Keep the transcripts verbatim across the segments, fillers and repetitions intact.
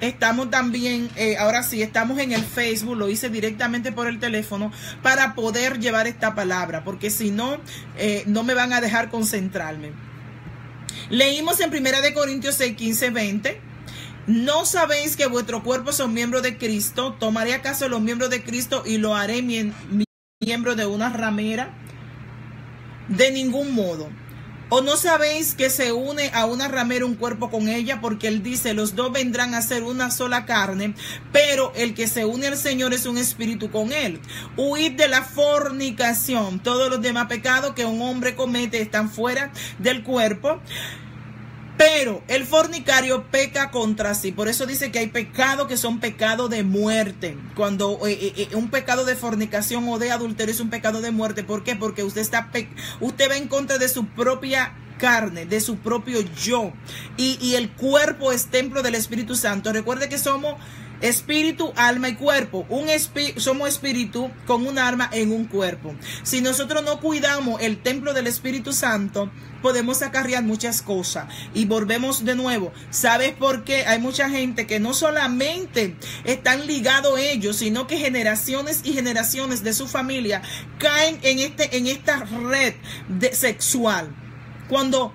Estamos también, eh, ahora sí, estamos en el Facebook, lo hice directamente por el teléfono para poder llevar esta palabra, porque si no, eh, no me van a dejar concentrarme. Leímos en primera de Corintios seis, quince, veinte. ¿No sabéis que vuestro cuerpo son miembros de Cristo? ¿Tomaré acaso los miembros de Cristo y lo haré mien miembro de una ramera? De ningún modo. ¿O no sabéis que se une a una ramera un cuerpo con ella? Porque él dice, los dos vendrán a ser una sola carne, pero el que se une al Señor es un espíritu con él. Huid de la fornicación. Todos los demás pecados que un hombre comete están fuera del cuerpo, pero el fornicario peca contra sí. Por eso dice que hay pecados que son pecados de muerte. Cuando eh, eh, un pecado de fornicación o de adulterio es un pecado de muerte. ¿Por qué? Porque usted está usted va en contra de su propia carne, de su propio yo. Y, y el cuerpo es templo del Espíritu Santo. Recuerde que somos espíritu, alma y cuerpo. Un espí somos espíritu con un alma en un cuerpo. Si nosotros no cuidamos el templo del Espíritu Santo, podemos acarrear muchas cosas. Y volvemos de nuevo. ¿Sabes por qué? Hay mucha gente que no solamente están ligados ellos, sino que generaciones y generaciones de su familia caen en, este, en esta red de, sexual. Cuando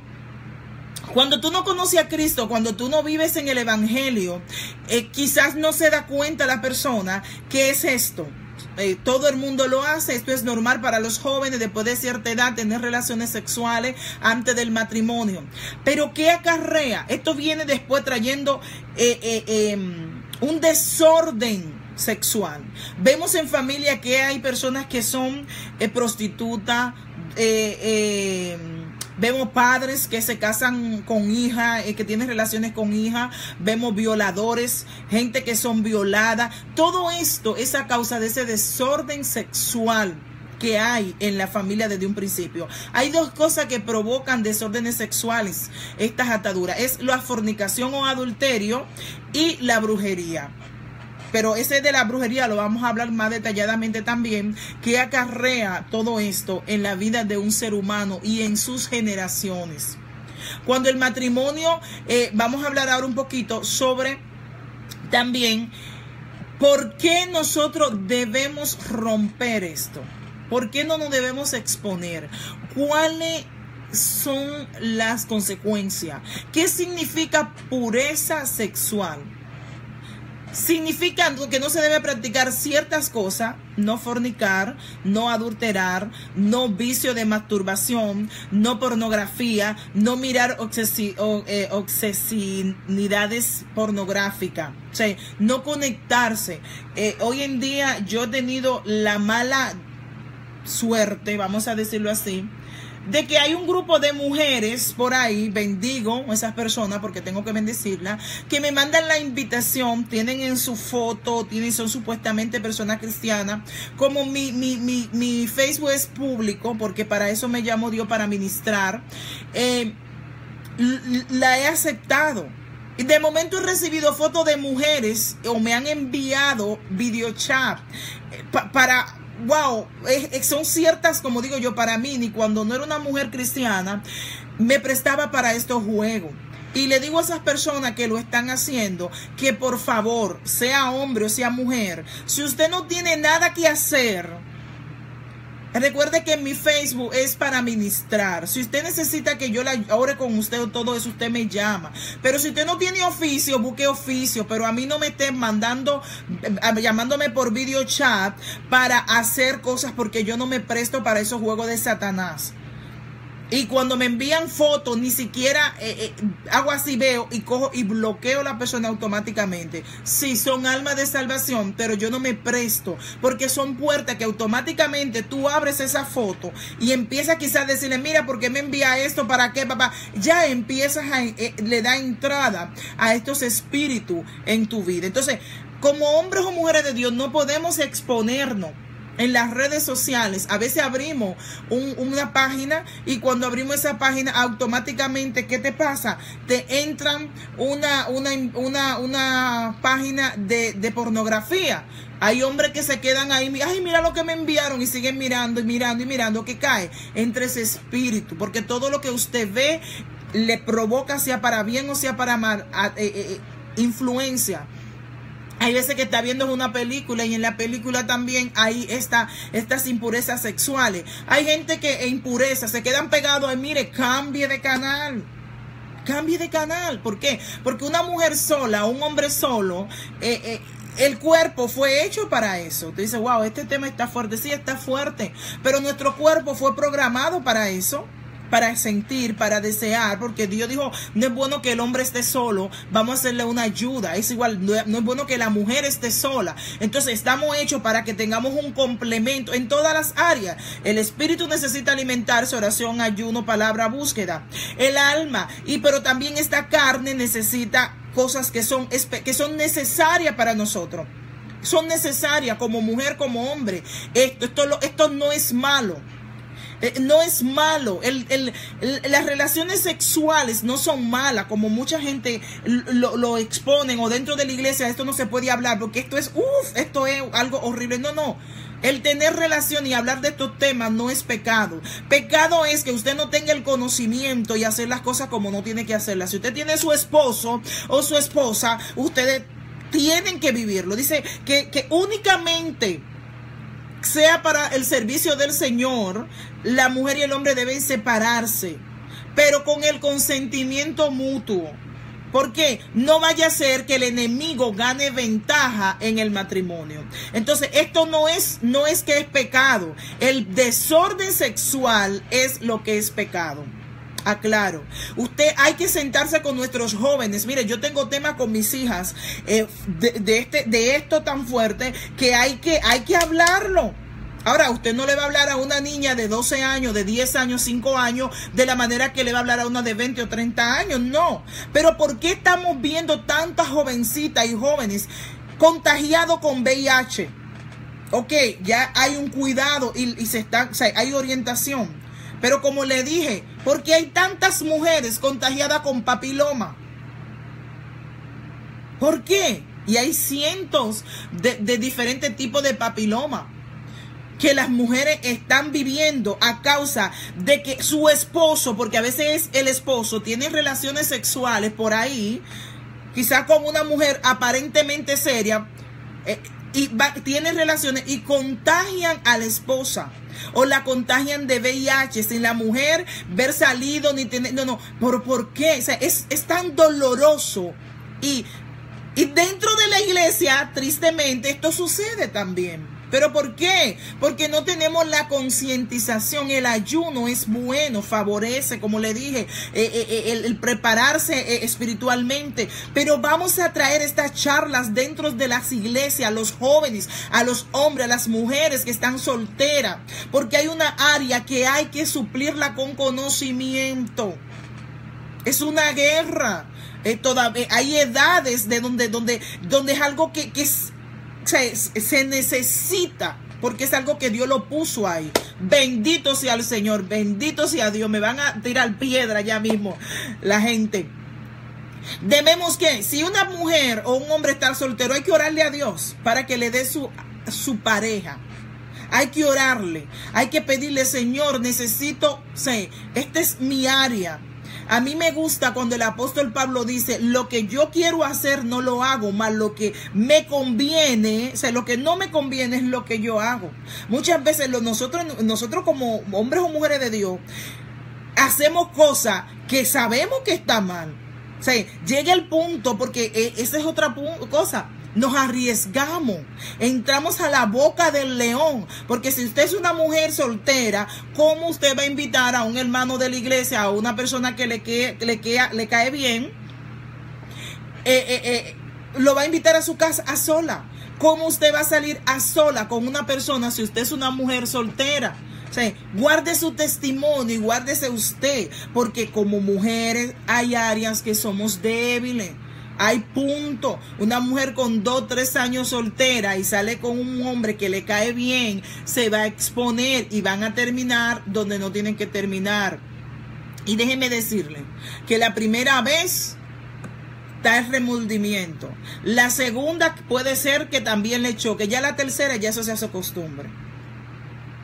Cuando tú no conoces a Cristo, cuando tú no vives en el Evangelio, eh, quizás no se da cuenta la persona que es esto. Eh, todo el mundo lo hace, esto es normal para los jóvenes después de cierta edad tener relaciones sexuales antes del matrimonio. Pero ¿qué acarrea? Esto viene después trayendo eh, eh, eh, un desorden sexual. Vemos en familia que hay personas que son eh, prostitutas, eh, eh, vemos padres que se casan con hijas, eh, que tienen relaciones con hijas. Vemos violadores, gente que son violadas. Todo esto es a causa de ese desorden sexual que hay en la familia desde un principio. Hay dos cosas que provocan desórdenes sexuales, estas ataduras. Es la fornicación o adulterio y la brujería. Pero ese de la brujería lo vamos a hablar más detalladamente también, que acarrea todo esto en la vida de un ser humano y en sus generaciones. Cuando el matrimonio, eh, vamos a hablar ahora un poquito sobre también por qué nosotros debemos romper esto. ¿Por qué no nos debemos exponer? ¿Cuáles son las consecuencias? ¿Qué significa pureza sexual? Significa que no se debe practicar ciertas cosas, no fornicar, no adulterar, no vicio de masturbación, no pornografía, no mirar obsesi o, eh, obsesionidades pornográficas, o sea, no conectarse. Eh, hoy en día yo he tenido la mala suerte, vamos a decirlo así, de que hay un grupo de mujeres por ahí, bendigo a esas personas porque tengo que bendecirlas, que me mandan la invitación, tienen en su foto, tienen, son supuestamente personas cristianas. Como mi, mi, mi, mi Facebook es público, porque para eso me llamó Dios, para ministrar, eh, la he aceptado. Y de momento he recibido fotos de mujeres o me han enviado videochat eh, pa, para... Wow, eh, son ciertas, como digo yo, para mí, ni cuando no era una mujer cristiana, me prestaba para estos juegos. Y le digo a esas personas que lo están haciendo, que por favor, sea hombre o sea mujer, si usted no tiene nada que hacer, recuerde que mi Facebook es para ministrar. Si usted necesita que yo la ore con usted o todo eso, usted me llama. Pero si usted no tiene oficio, busque oficio. Pero a mí no me estén mandando, llamándome por video chat para hacer cosas, porque yo no me presto para esos juegos de Satanás. Y cuando me envían fotos, ni siquiera eh, eh, hago así, veo y cojo y bloqueo a la persona automáticamente. Sí, son almas de salvación, pero yo no me presto, porque son puertas que automáticamente tú abres esa foto y empiezas quizás a decirle, mira, ¿por qué me envía esto? ¿Para qué, papá? Ya empiezas a, eh, le da entrada a estos espíritus en tu vida. Entonces, como hombres o mujeres de Dios, no podemos exponernos en las redes sociales. A veces abrimos un, una página y cuando abrimos esa página automáticamente, ¿qué te pasa? Te entran una, una, una, una página de, de pornografía. Hay hombres que se quedan ahí, ay, mira lo que me enviaron, y siguen mirando y mirando y mirando, que cae entre ese espíritu, porque todo lo que usted ve le provoca, sea para bien o sea para mal, a, eh, eh, influencia Hay veces que está viendo una película y en la película también hay esta, estas impurezas sexuales. Hay gente que en impureza se quedan pegados y mire, cambie de canal. Cambie de canal. ¿Por qué? Porque una mujer sola, un hombre solo, eh, eh, el cuerpo fue hecho para eso. Tú dices, wow, este tema está fuerte. Sí, está fuerte. Pero nuestro cuerpo fue programado para eso. Para sentir, para desear, porque Dios dijo, no es bueno que el hombre esté solo, vamos a hacerle una ayuda. Es igual, no es, no es bueno que la mujer esté sola. Entonces estamos hechos para que tengamos un complemento en todas las áreas. El espíritu necesita alimentarse, oración, ayuno, palabra, búsqueda. El alma, y pero también esta carne necesita cosas que son, que son necesarias para nosotros. Son necesarias como mujer, como hombre. Esto, esto, esto no es malo. Eh, no es malo. El, el, el, las relaciones sexuales no son malas, como mucha gente lo, lo exponen, o dentro de la iglesia esto no se puede hablar porque esto es, uff, esto es algo horrible. No, no. El tener relación y hablar de estos temas no es pecado. Pecado es que usted no tenga el conocimiento y hacer las cosas como no tiene que hacerlas. Si usted tiene su esposo o su esposa, ustedes tienen que vivirlo. Dice que, que únicamente sea para el servicio del Señor, la mujer y el hombre deben separarse, pero con el consentimiento mutuo. ¿Por qué? No vaya a ser que el enemigo gane ventaja en el matrimonio. Entonces, esto no es, no es que es pecado. El desorden sexual es lo que es pecado. Aclaro, usted hay que sentarse con nuestros jóvenes. Mire, yo tengo temas con mis hijas eh, de, de, este, de esto tan fuerte que hay, que hay que hablarlo. Ahora, usted no le va a hablar a una niña de doce años, de diez años, cinco años, de la manera que le va a hablar a una de veinte o treinta años. No. Pero ¿por qué estamos viendo tantas jovencitas y jóvenes contagiados con V I H? Ok, ya hay un cuidado y, y se está, o sea, hay orientación. Pero como le dije, ¿por qué hay tantas mujeres contagiadas con papiloma? ¿Por qué? Y hay cientos de, de diferentes tipos de papiloma que las mujeres están viviendo a causa de que su esposo, porque a veces es el esposo, tiene relaciones sexuales por ahí, quizás con una mujer aparentemente seria, eh, y va, tienen relaciones y contagian a la esposa. O la contagian de V I H sin la mujer ver salido ni tener. No, no. ¿Por, por qué? O sea, es, es tan doloroso. Y, y dentro de la iglesia, tristemente, esto sucede también. ¿Pero por qué? Porque no tenemos la concientización. El ayuno es bueno, favorece, como le dije, eh, eh, el, el prepararse eh, espiritualmente. Pero vamos a traer estas charlas dentro de las iglesias, a los jóvenes, a los hombres, a las mujeres que están solteras. Porque hay una área que hay que suplirla con conocimiento. Es una guerra. Eh, todavía hay edades de donde, donde, donde es algo que, que es... Se, se necesita, porque es algo que Dios lo puso ahí. Bendito sea el Señor, bendito sea Dios. Me van a tirar piedra ya mismo la gente. Debemos que, si una mujer o un hombre está soltero, hay que orarle a Dios para que le dé su, su pareja. Hay que orarle, hay que pedirle, Señor, necesito, sé, esta es mi área. A mí me gusta cuando el apóstol Pablo dice, lo que yo quiero hacer no lo hago, más lo que me conviene, o sea, lo que no me conviene es lo que yo hago. Muchas veces lo, nosotros, nosotros como hombres o mujeres de Dios, hacemos cosas que sabemos que está mal. O sea, llega el punto, porque esa es otra cosa. Nos arriesgamos, entramos a la boca del león, porque si usted es una mujer soltera, ¿cómo usted va a invitar a un hermano de la iglesia, a una persona que le, que, le, que, le cae bien? Eh, eh, eh, lo va a invitar a su casa a sola. ¿Cómo usted va a salir a sola con una persona si usted es una mujer soltera? O sea, guarde su testimonio y guárdese usted, porque como mujeres hay áreas que somos débiles. Hay punto. Una mujer con dos, tres años soltera y sale con un hombre que le cae bien, se va a exponer y van a terminar donde no tienen que terminar. Y déjeme decirle que la primera vez está el remordimiento. La segunda puede ser que también le choque. Ya la tercera ya eso se hace costumbre.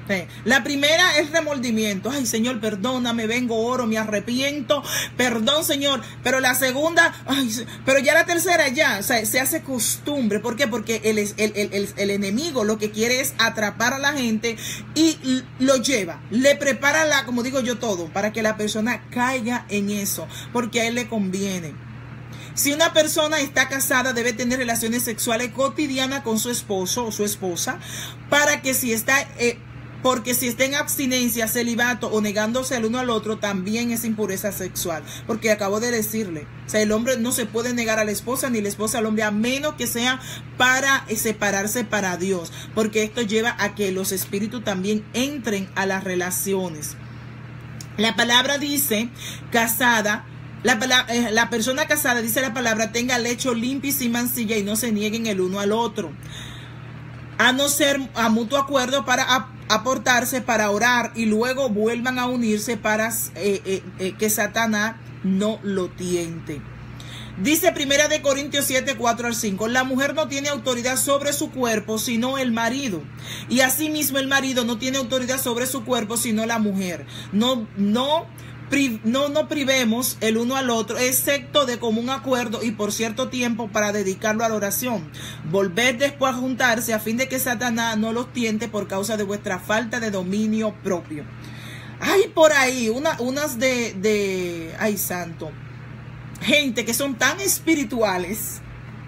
Sí. La primera es remordimiento. Ay, Señor, perdóname, vengo, oro, me arrepiento. Perdón, Señor. Pero la segunda, ay, pero ya la tercera ya, o sea, se hace costumbre. ¿Por qué? Porque el, el, el, el, el enemigo lo que quiere es atrapar a la gente y lo lleva. Le prepara la, como digo yo, todo para que la persona caiga en eso, porque a él le conviene. Si una persona está casada, debe tener relaciones sexuales cotidianas con su esposo o su esposa, para que si está... Eh, Porque si está en abstinencia, celibato o negándose el uno al otro, también es impureza sexual. Porque acabo de decirle, o sea, el hombre no se puede negar a la esposa ni la esposa al hombre, a menos que sea para separarse para Dios. Porque esto lleva a que los espíritus también entren a las relaciones. La palabra dice, casada, la, palabra, la persona casada, dice la palabra, tenga lecho limpio y sin mancilla y no se nieguen el uno al otro. A no ser a mutuo acuerdo para aportarse, para orar y luego vuelvan a unirse para eh, eh, eh, que Satanás no lo tiente. Dice Primera de Corintios siete, cuatro al cinco, la mujer no tiene autoridad sobre su cuerpo sino el marido, y asimismo el marido no tiene autoridad sobre su cuerpo sino la mujer. No, no No nos privemos el uno al otro, excepto de común acuerdo y por cierto tiempo para dedicarlo a la oración. Volved después a juntarse a fin de que Satanás no los tiente por causa de vuestra falta de dominio propio. Hay por ahí una, unas de, de, ay santo, gente que son tan espirituales,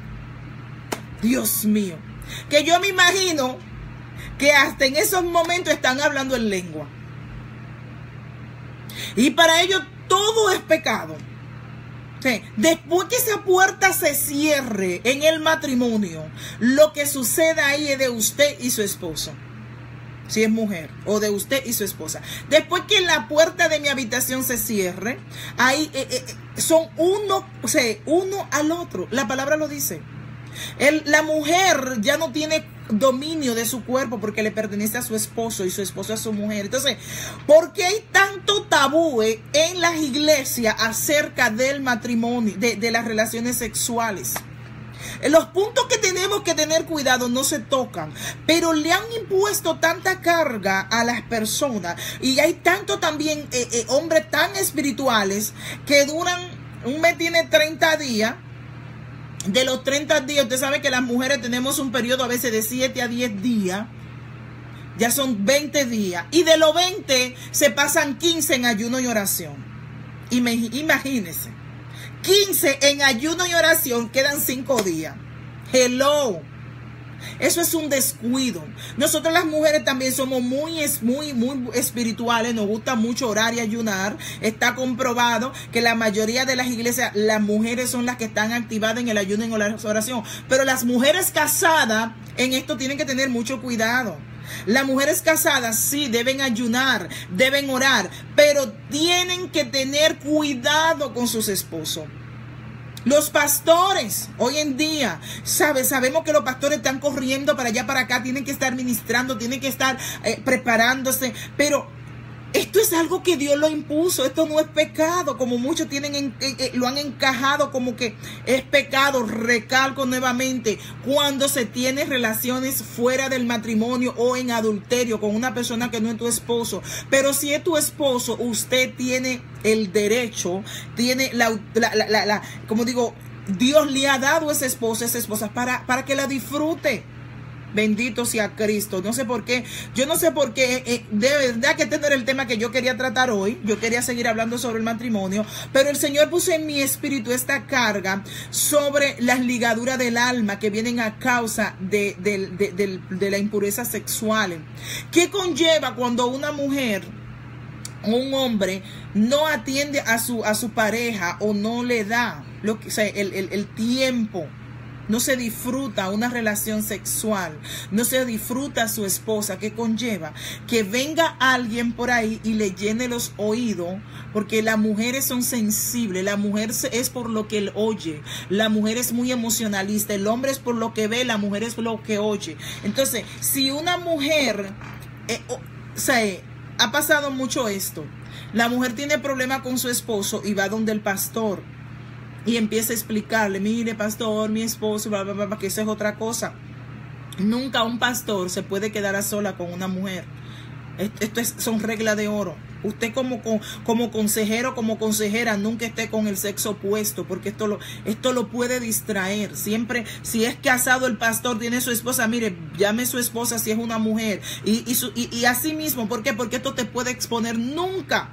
Dios mío, que yo me imagino que hasta en esos momentos están hablando en lengua. Y para ellos todo es pecado. Sí. Después que esa puerta se cierre en el matrimonio, lo que suceda ahí es de usted y su esposo, si es mujer, o de usted y su esposa. Después que la puerta de mi habitación se cierre, ahí eh, eh, son uno, o sea, uno al otro. La palabra lo dice. El, la mujer ya no tiene dominio de su cuerpo porque le pertenece a su esposo y su esposo a su mujer. Entonces, ¿por qué hay tanto tabú en las iglesias acerca del matrimonio, de, de las relaciones sexuales? Los puntos que tenemos que tener cuidado no se tocan, pero le han impuesto tanta carga a las personas y hay tanto también eh, eh, hombres tan espirituales que duran, un mes tiene treinta días. De los treinta días, usted sabe que las mujeres tenemos un periodo a veces de siete a diez días. Ya son veinte días. Y de los veinte se pasan quince en ayuno y oración. Imagínense. quince en ayuno y oración, quedan cinco días. Hello. Eso es un descuido. Nosotros las mujeres también somos muy, muy, muy espirituales. Nos gusta mucho orar y ayunar. Está comprobado que la mayoría de las iglesias, las mujeres son las que están activadas en el ayuno y en la oración. Pero las mujeres casadas en esto tienen que tener mucho cuidado. Las mujeres casadas sí deben ayunar, deben orar, pero tienen que tener cuidado con sus esposos. Los pastores, hoy en día, sabe, sabemos que los pastores están corriendo para allá, para acá, tienen que estar ministrando, tienen que estar eh, preparándose, pero esto es algo que Dios lo impuso, esto no es pecado, como muchos tienen en, eh, eh, lo han encajado como que es pecado. Recalco nuevamente, cuando se tiene relaciones fuera del matrimonio o en adulterio con una persona que no es tu esposo, pero si es tu esposo, usted tiene el derecho, tiene la, la, la, la, la como digo, Dios le ha dado a esa esposa, a esa esposa para, para que la disfrute. Bendito sea Cristo. No sé por qué, yo no sé por qué, eh, de verdad que este no era el tema que yo quería tratar hoy. Yo quería seguir hablando sobre el matrimonio, pero el Señor puso en mi espíritu esta carga sobre las ligaduras del alma que vienen a causa de, de, de, de, de la impureza sexual. ¿Qué conlleva cuando una mujer o un hombre no atiende a su, a su pareja o no le da lo que, o sea, el, el, el tiempo? No se disfruta una relación sexual, no se disfruta a su esposa. ¿Qué conlleva? Que venga alguien por ahí y le llene los oídos, porque las mujeres son sensibles, la mujer es por lo que él oye, la mujer es muy emocionalista, el hombre es por lo que ve, la mujer es por lo que oye. Entonces, si una mujer, eh, o sea, ha pasado mucho esto, la mujer tiene problema con su esposo y va donde el pastor y empieza a explicarle, mire pastor, mi esposo, bla, bla, bla, bla, que eso es otra cosa. Nunca un pastor se puede quedar a sola con una mujer. Esto es, son reglas de oro. Usted como, como consejero, como consejera, nunca esté con el sexo opuesto, porque esto lo, esto lo puede distraer. Siempre, si es casado el pastor, tiene su esposa, mire, llame a su esposa si es una mujer. Y, y, su, y, y así mismo, ¿por qué? Porque esto te puede exponer. Nunca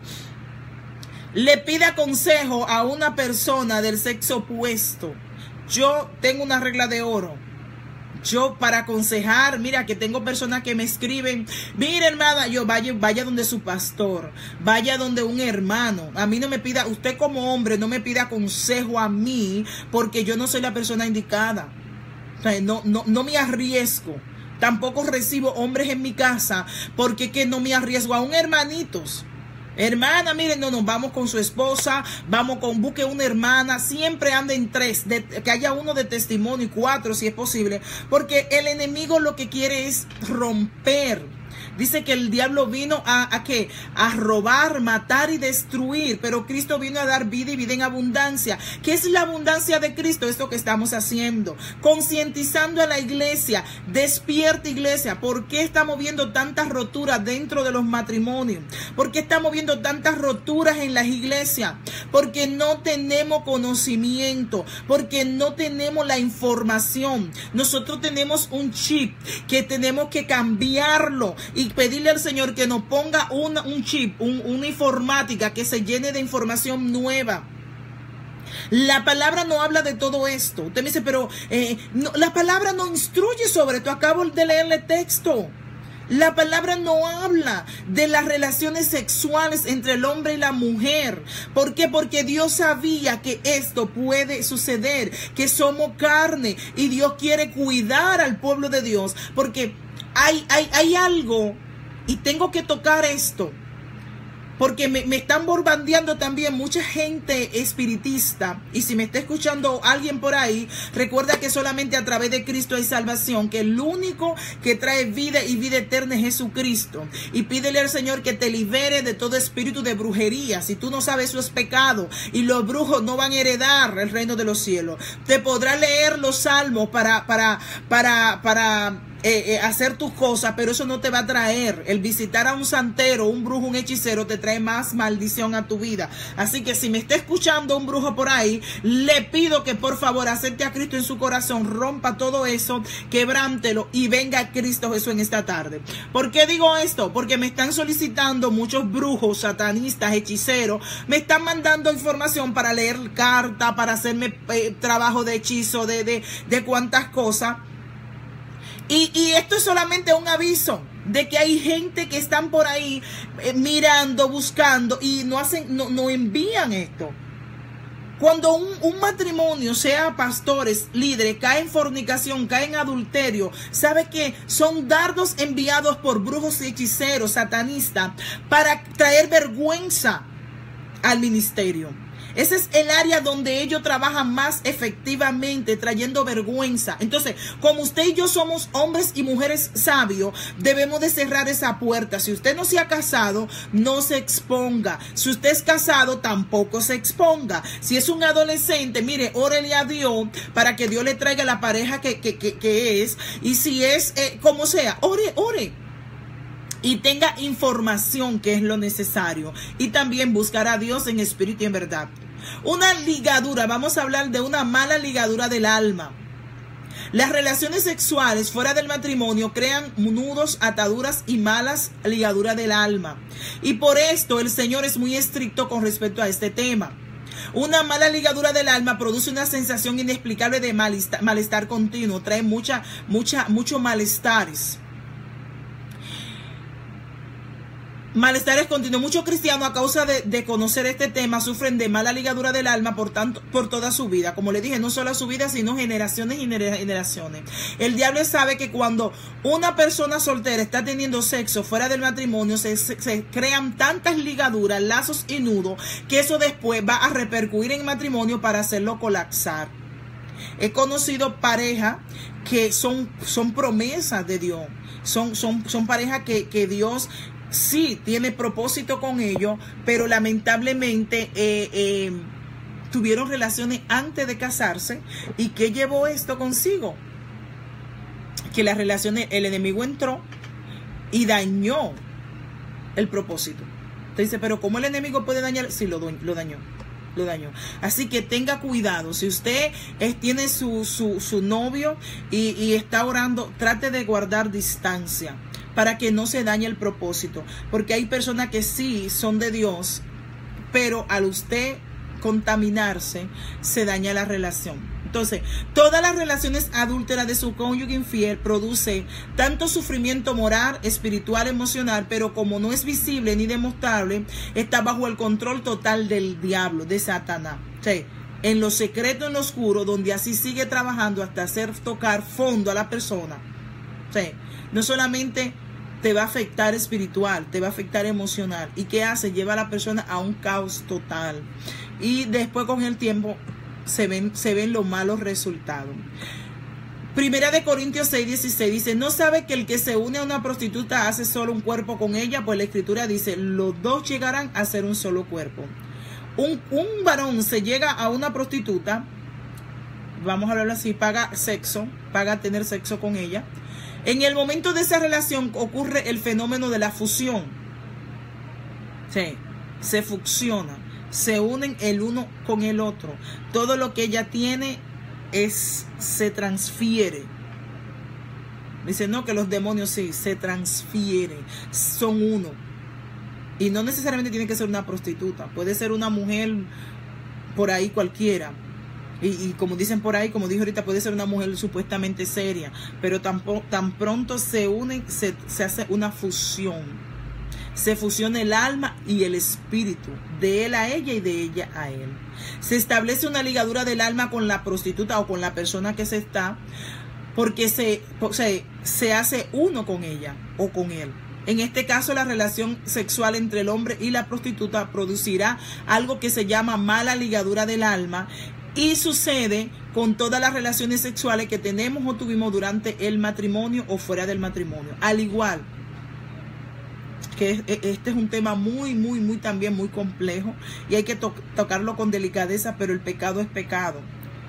le pida consejo a una persona del sexo opuesto. Yo tengo una regla de oro. Yo para aconsejar, mira que tengo personas que me escriben, mira hermana, yo vaya, vaya donde su pastor, vaya donde un hermano. A mí no me pida, usted como hombre no me pida consejo a mí, porque yo no soy la persona indicada. O sea, no, no, no me arriesgo. Tampoco recibo hombres en mi casa, porque que no me arriesgo a un hermanitos. Hermana, miren, no, nos vamos con su esposa, vamos con, busque una hermana, siempre anden tres, de, que haya uno de testimonio y cuatro si es posible, porque el enemigo lo que quiere es romper. Dice que el diablo vino a, ¿a qué? A robar, matar y destruir, pero Cristo vino a dar vida y vida en abundancia. ¿Qué es la abundancia de Cristo? Esto que estamos haciendo, concientizando a la iglesia. Despierta, iglesia. ¿Por qué estamos viendo tantas roturas dentro de los matrimonios? ¿Por qué estamos viendo tantas roturas en las iglesias? Porque no tenemos conocimiento, porque no tenemos la información. Nosotros tenemos un chip que tenemos que cambiarlo y pedirle al Señor que nos ponga una, un chip, un, una informática que se llene de información nueva. La palabra no habla de todo esto. Usted me dice, pero eh, no, la palabra no instruye sobre esto. Acabo de leerle texto. La palabra no habla de las relaciones sexuales entre el hombre y la mujer. ¿Por qué? Porque Dios sabía que esto puede suceder, que somos carne y Dios quiere cuidar al pueblo de Dios. Porque hay, hay, hay algo, y tengo que tocar esto, porque me, me están bombardeando también mucha gente espiritista. Y si me está escuchando alguien por ahí, recuerda que solamente a través de Cristo hay salvación, que el único que trae vida y vida eterna es Jesucristo. Y pídele al Señor que te libere de todo espíritu de brujería. Si tú no sabes, eso es pecado, y los brujos no van a heredar el reino de los cielos. Te podrá leer los salmos para, para, para, para Eh, eh, hacer tus cosas, pero eso no te va a traer. El visitar a un santero, un brujo, un hechicero te trae más maldición a tu vida. Así que si me está escuchando un brujo por ahí, le pido que por favor acepte a Cristo en su corazón, rompa todo eso, quebrántelo y venga a Cristo Jesús en esta tarde. ¿Por qué digo esto? Porque me están solicitando muchos brujos, satanistas, hechiceros, me están mandando información para leer carta, para hacerme eh, trabajo de hechizo, de, de, de cuantas cosas. Y, y esto es solamente un aviso de que hay gente que están por ahí eh, mirando, buscando y no hacen, no, no envían esto. Cuando un, un matrimonio, sea pastores, líderes, cae en fornicación, cae en adulterio, sabe que son dardos enviados por brujos y hechiceros, satanistas, para traer vergüenza al ministerio. Ese es el área donde ellos trabajan más efectivamente, trayendo vergüenza. Entonces, como usted y yo somos hombres y mujeres sabios, debemos de cerrar esa puerta. Si usted no se ha casado, no se exponga. Si usted es casado, tampoco se exponga. Si es un adolescente, mire, órele a Dios para que Dios le traiga la pareja que, que, que, que es. Y si es eh, como sea, ore, ore. Y tenga información, que es lo necesario. Y también buscar a Dios en espíritu y en verdad. Una ligadura, vamos a hablar de una mala ligadura del alma. Las relaciones sexuales fuera del matrimonio crean nudos, ataduras y malas ligaduras del alma. Y por esto el Señor es muy estricto con respecto a este tema. Una mala ligadura del alma produce una sensación inexplicable de malestar, malestar continuo. Trae mucha, mucha, muchos malestares. Malestares continuos. Muchos cristianos, a causa de, de conocer este tema, sufren de mala ligadura del alma por tanto, por toda su vida. Como le dije, no solo su vida, sino generaciones y generaciones. El diablo sabe que cuando una persona soltera está teniendo sexo fuera del matrimonio, se, se, se crean tantas ligaduras, lazos y nudos, que eso después va a repercutir en el matrimonio para hacerlo colapsar. He conocido parejas que son, son promesas de Dios. Son, son, son parejas que, que Dios sí tiene propósito con ellos, pero lamentablemente eh, eh, tuvieron relaciones antes de casarse. ¿Y qué llevó esto consigo? Que las relaciones, el enemigo entró y dañó el propósito. Usted dice, pero ¿cómo el enemigo puede dañar? Sí, lo, lo dañó. Lo dañó. Así que tenga cuidado. Si usted es, tiene su, su, su novio y, y está orando, trate de guardar distancia para que no se dañe el propósito. Porque hay personas que sí son de Dios, pero al usted contaminarse, se daña la relación. Entonces, todas las relaciones adúlteras de su cónyuge infiel produce tanto sufrimiento moral, espiritual, emocional, pero como no es visible ni demostrable, está bajo el control total del diablo, de Satanás. Sí, en lo secreto, en lo oscuro, donde así sigue trabajando hasta hacer tocar fondo a la persona. Sí, no solamente te va a afectar espiritual, te va a afectar emocional. ¿Y qué hace? Lleva a la persona a un caos total. Y después con el tiempo se ven, se ven los malos resultados. Primera de Corintios seis, dieciséis dice, ¿no sabe que el que se une a una prostituta hace solo un cuerpo con ella? Pues la escritura dice, los dos llegarán a ser un solo cuerpo. Un, un varón se llega a una prostituta, vamos a hablarlo así, paga sexo, paga tener sexo con ella. En el momento de esa relación ocurre el fenómeno de la fusión. Sí, se fusiona. Se unen el uno con el otro. Todo lo que ella tiene es, se transfiere. Dice, no, que los demonios sí, se transfieren. Son uno. Y no necesariamente tiene que ser una prostituta. Puede ser una mujer por ahí cualquiera. Y, y como dicen por ahí, como dijo ahorita, puede ser una mujer supuestamente seria. Pero tan, tan pronto se unen, se, se hace una fusión. Se fusiona el alma y el espíritu, de él a ella y de ella a él. Se establece una ligadura del alma con la prostituta o con la persona que se está, porque se, se, se hace uno con ella o con él. En este caso, la relación sexual entre el hombre y la prostituta producirá algo que se llama mala ligadura del alma, y sucede con todas las relaciones sexuales que tenemos o tuvimos durante el matrimonio o fuera del matrimonio. Al igual que este es un tema muy, muy, muy también muy complejo y hay que to tocarlo con delicadeza, pero el pecado es pecado.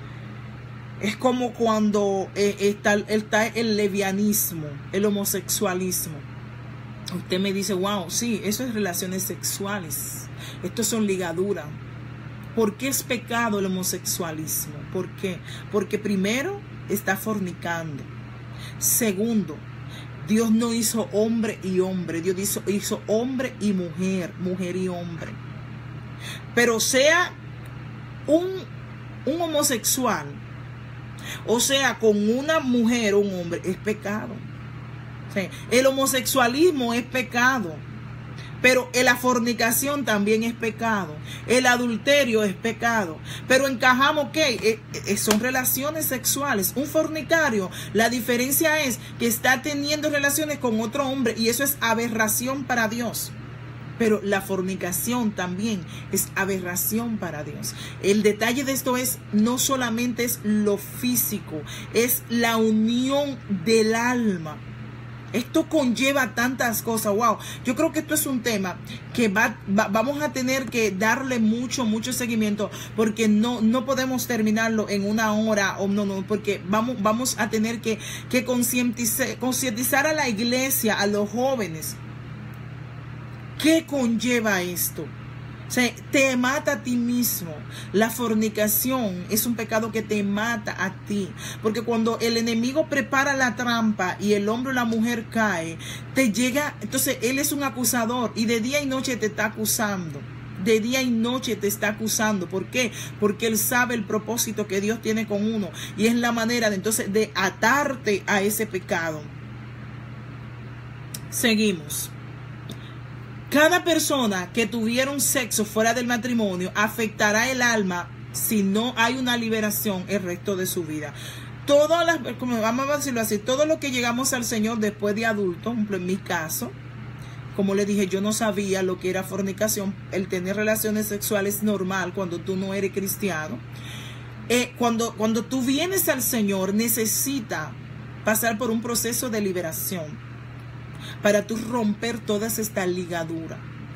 Es como cuando eh, está, está el lesbianismo, el homosexualismo. Usted me dice, wow, sí, eso es relaciones sexuales. Estos son ligaduras. ¿Por qué es pecado el homosexualismo? ¿Por qué? Porque primero está fornicando. Segundo, Dios no hizo hombre y hombre. Dios hizo, hizo hombre y mujer, mujer y hombre. Pero sea un, un homosexual, o sea, con una mujer o un hombre, es pecado. Sí. El homosexualismo es pecado. Pero la fornicación también es pecado. El adulterio es pecado. Pero encajamos que eh, eh, son relaciones sexuales. Un fornicario, la diferencia es que está teniendo relaciones con otro hombre y eso es aberración para Dios. Pero la fornicación también es aberración para Dios. El detalle de esto es, no solamente es lo físico, es la unión del alma. Esto conlleva tantas cosas. Wow, yo creo que esto es un tema que va, va, vamos a tener que darle mucho, mucho seguimiento, porque no, no podemos terminarlo en una hora o no, no, porque vamos, vamos a tener que, que concientizar, concientizar a la iglesia, a los jóvenes. ¿Qué conlleva esto? O sea, te mata a ti mismo. La fornicación es un pecado que te mata a ti. Porque cuando el enemigo prepara la trampa y el hombre o la mujer cae, te llega, entonces él es un acusador y de día y noche te está acusando. De día y noche te está acusando. ¿Por qué? Porque él sabe el propósito que Dios tiene con uno. Y es la manera de entonces de atarte a ese pecado. Seguimos. Cada persona que tuviera un sexo fuera del matrimonio afectará el alma si no hay una liberación el resto de su vida. Todas las, como vamos a decirlo así, todo lo que llegamos al Señor después de adultos, por ejemplo, en mi caso, como le dije, yo no sabía lo que era fornicación. El tener relaciones sexuales normal cuando tú no eres cristiano. Eh, cuando, cuando tú vienes al Señor, necesita pasar por un proceso de liberación para tú romper todas estas ligaduras.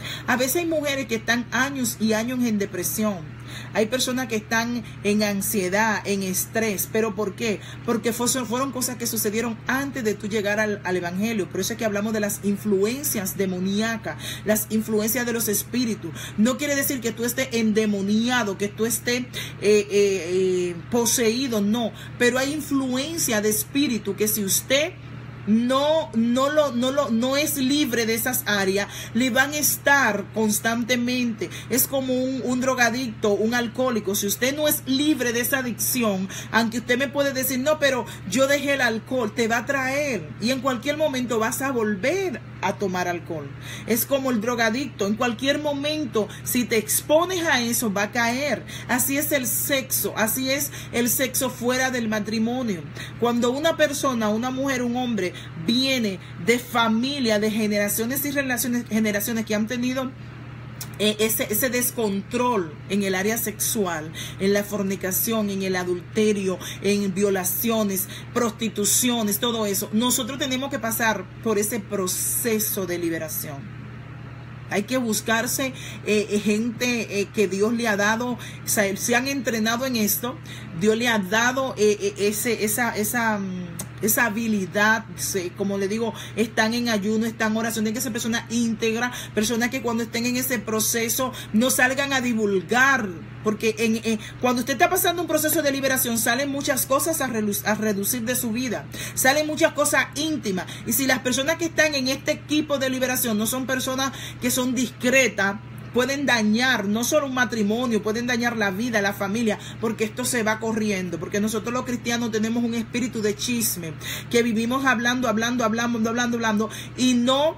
A veces hay mujeres que están años y años en depresión. Hay personas que están en ansiedad, en estrés. ¿Pero por qué? Porque fueron cosas que sucedieron antes de tú llegar al, al evangelio. Por eso es que hablamos de las influencias demoníacas, las influencias de los espíritus. No quiere decir que tú estés endemoniado, que tú estés eh, eh, eh, poseído, no. Pero hay influencia de espíritu que si usted no no lo no lo no es libre de esas áreas, le van a estar constantemente. Es como un, un drogadicto, un alcohólico. Si usted no es libre de esa adicción, aunque usted me puede decir no, pero yo dejé el alcohol, te va a traer y en cualquier momento vas a volver a tomar alcohol. Es como el drogadicto, en cualquier momento si te expones a eso va a caer. Así es el sexo, así es el sexo fuera del matrimonio. Cuando una persona, una mujer, un hombre viene de familia, de generaciones y relaciones, generaciones que han tenido Ese, ese descontrol en el área sexual, en la fornicación, en el adulterio, en violaciones, prostituciones, todo eso, nosotros tenemos que pasar por ese proceso de liberación. Hay que buscarse eh, gente eh, que Dios le ha dado, o sea, se han entrenado en esto. Dios le ha dado eh, ese, esa, esa, esa habilidad, como le digo, están en ayuno, están en oración. Tienen que ser personas íntegras, personas que cuando estén en ese proceso no salgan a divulgar. Porque en, en, cuando usted está pasando un proceso de liberación, salen muchas cosas a, reluc- a reducir de su vida. Salen muchas cosas íntimas. Y si las personas que están en este equipo de liberación no son personas que son discretas, pueden dañar no solo un matrimonio, pueden dañar la vida, la familia, porque esto se va corriendo. Porque nosotros los cristianos tenemos un espíritu de chisme, que vivimos hablando, hablando, hablando, hablando, hablando, y no...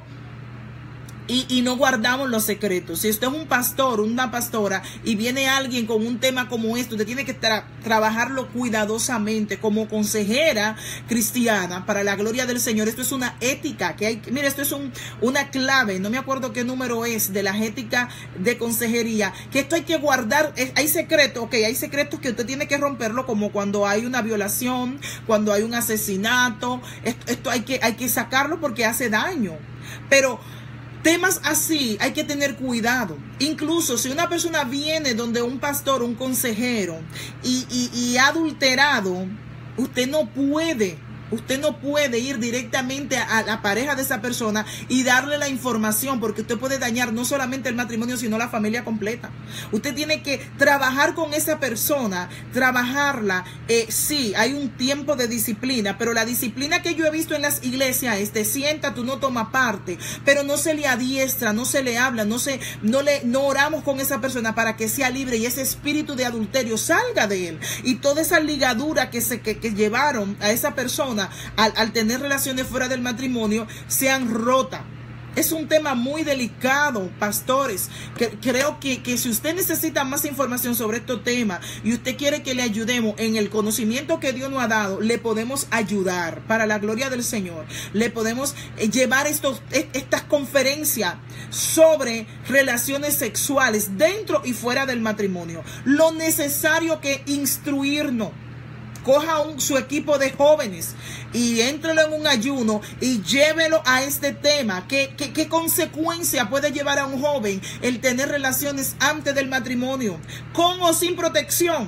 Y, y no guardamos los secretos. Si usted es un pastor, una pastora, y viene alguien con un tema como esto, usted tiene que tra trabajarlo cuidadosamente como consejera cristiana para la gloria del Señor. Esto es una ética que hay. Mire, esto es un, una clave, no me acuerdo qué número es, de la ética de consejería, que esto hay que guardar. Es, hay secretos, ok, hay secretos que usted tiene que romperlo, como cuando hay una violación, cuando hay un asesinato. Esto, esto hay que, hay que sacarlo porque hace daño. Pero temas así hay que tener cuidado. Incluso si una persona viene donde un pastor, un consejero, y, y, y ha adulterado, usted no puede, usted no puede ir directamente a la pareja de esa persona y darle la información, porque usted puede dañar no solamente el matrimonio, sino la familia completa. Usted tiene que trabajar con esa persona, trabajarla. Eh, sí, hay un tiempo de disciplina, pero la disciplina que yo he visto en las iglesias es: te sienta, tú no tomas parte, pero no se le adiestra, no se le habla, no se, no le, no oramos con esa persona para que sea libre y ese espíritu de adulterio salga de él, y toda esa ligadura que se, que, que llevaron a esa persona Al, al tener relaciones fuera del matrimonio sean rotas. Es un tema muy delicado, pastores. Que, creo que, que si usted necesita más información sobre estos temas y usted quiere que le ayudemos en el conocimiento que Dios nos ha dado, le podemos ayudar para la gloria del Señor. Le podemos llevar estos, estas conferencias sobre relaciones sexuales dentro y fuera del matrimonio. Lo necesario que instruirnos. Coja un, su equipo de jóvenes y éntrelo en un ayuno y llévelo a este tema. ¿Qué, qué, qué consecuencia puede llevar a un joven el tener relaciones antes del matrimonio, con o sin protección?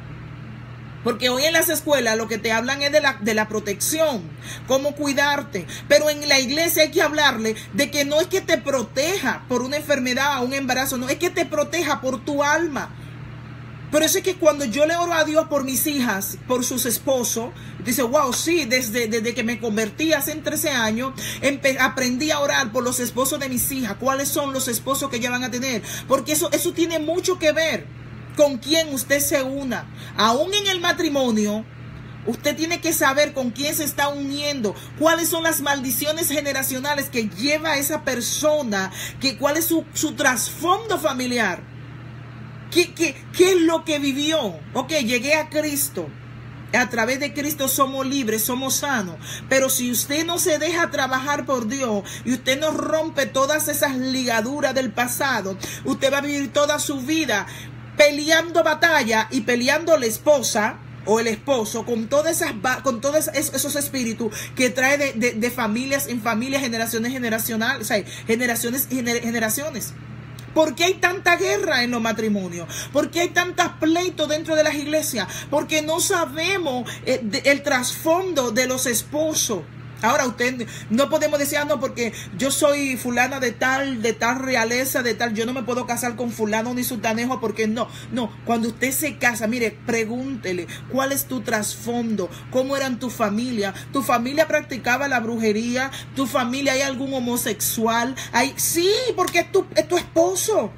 Porque hoy en las escuelas lo que te hablan es de la, de la protección, cómo cuidarte. Pero en la iglesia hay que hablarle de que no es que te proteja por una enfermedad o un embarazo, no, es que te proteja por tu alma. Por eso es que cuando yo le oro a Dios por mis hijas, por sus esposos, dice, wow, sí, desde, desde que me convertí hace trece años, aprendí a orar por los esposos de mis hijas. ¿Cuáles son los esposos que ellas van a tener? Porque eso, eso tiene mucho que ver con quién usted se una. Aún en el matrimonio, usted tiene que saber con quién se está uniendo, cuáles son las maldiciones generacionales que lleva a esa persona, que, cuál es su, su trasfondo familiar. ¿Qué, qué, ¿Qué es lo que vivió? Ok, llegué a Cristo. A través de Cristo somos libres, somos sanos. Pero si usted no se deja trabajar por Dios y usted no rompe todas esas ligaduras del pasado, usted va a vivir toda su vida peleando batalla y peleando la esposa o el esposo, con todas esas, con todos esos espíritus que trae de, de, de familias en familias, generaciones generacionales, o sea, generaciones y gener, generaciones. ¿Por qué hay tanta guerra en los matrimonios? ¿Por qué hay tantos pleitos dentro de las iglesias? Porque no sabemos eh, de, el trasfondo de los esposos. Ahora usted no podemos decir, ah, no, porque yo soy fulana de tal, de tal realeza, de tal, yo no me puedo casar con fulano ni sultanejo, porque no, no, cuando usted se casa, mire, pregúntele, ¿cuál es tu trasfondo? ¿Cómo eran tu familia? ¿Tu familia practicaba la brujería? ¿Tu familia hay algún homosexual? ¿Hay? Sí, porque es tu, es tu esposo.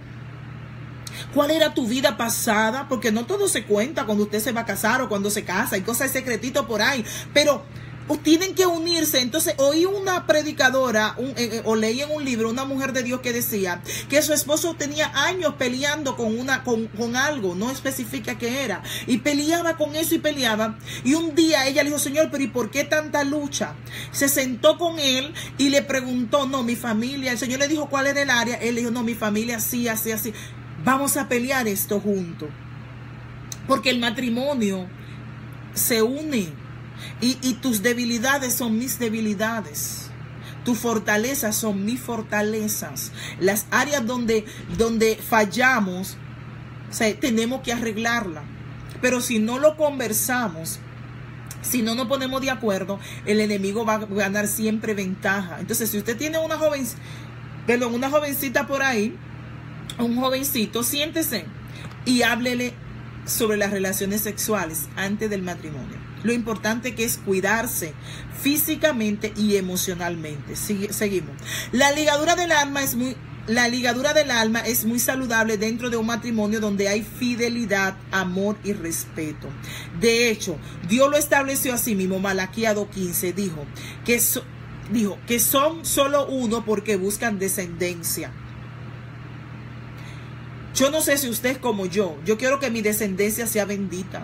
¿Cuál era tu vida pasada? Porque no todo se cuenta cuando usted se va a casar o cuando se casa, hay cosas de secretito por ahí, pero tienen que unirse. Entonces oí una predicadora un, eh, o leí en un libro una mujer de Dios que decía que su esposo tenía años peleando con una con, con algo, no especifica qué era, y peleaba con eso y peleaba, y un día ella le dijo, Señor, pero ¿y por qué tanta lucha? Se sentó con él y le preguntó, no, mi familia, el Señor le dijo cuál era el área, él le dijo, no, mi familia así, así, así, vamos a pelear esto juntos, porque el matrimonio se une. Y, y tus debilidades son mis debilidades. Tus fortalezas son mis fortalezas. Las áreas donde, donde fallamos, o sea, tenemos que arreglarla. Pero si no lo conversamos, si no nos ponemos de acuerdo, el enemigo va a ganar siempre ventaja. Entonces, si usted tiene una joven, perdón, una jovencita por ahí, un jovencito, siéntese y háblele sobre las relaciones sexuales antes del matrimonio. Lo importante que es cuidarse físicamente y emocionalmente. Sigue, seguimos. La ligadura del alma es muy, la ligadura del alma es muy saludable dentro de un matrimonio donde hay fidelidad, amor y respeto. De hecho, Dios lo estableció así mismo. Malaquías dos quince dijo que, so, dijo que son solo uno porque buscan descendencia. Yo no sé si usted es como yo. Yo quiero que mi descendencia sea bendita.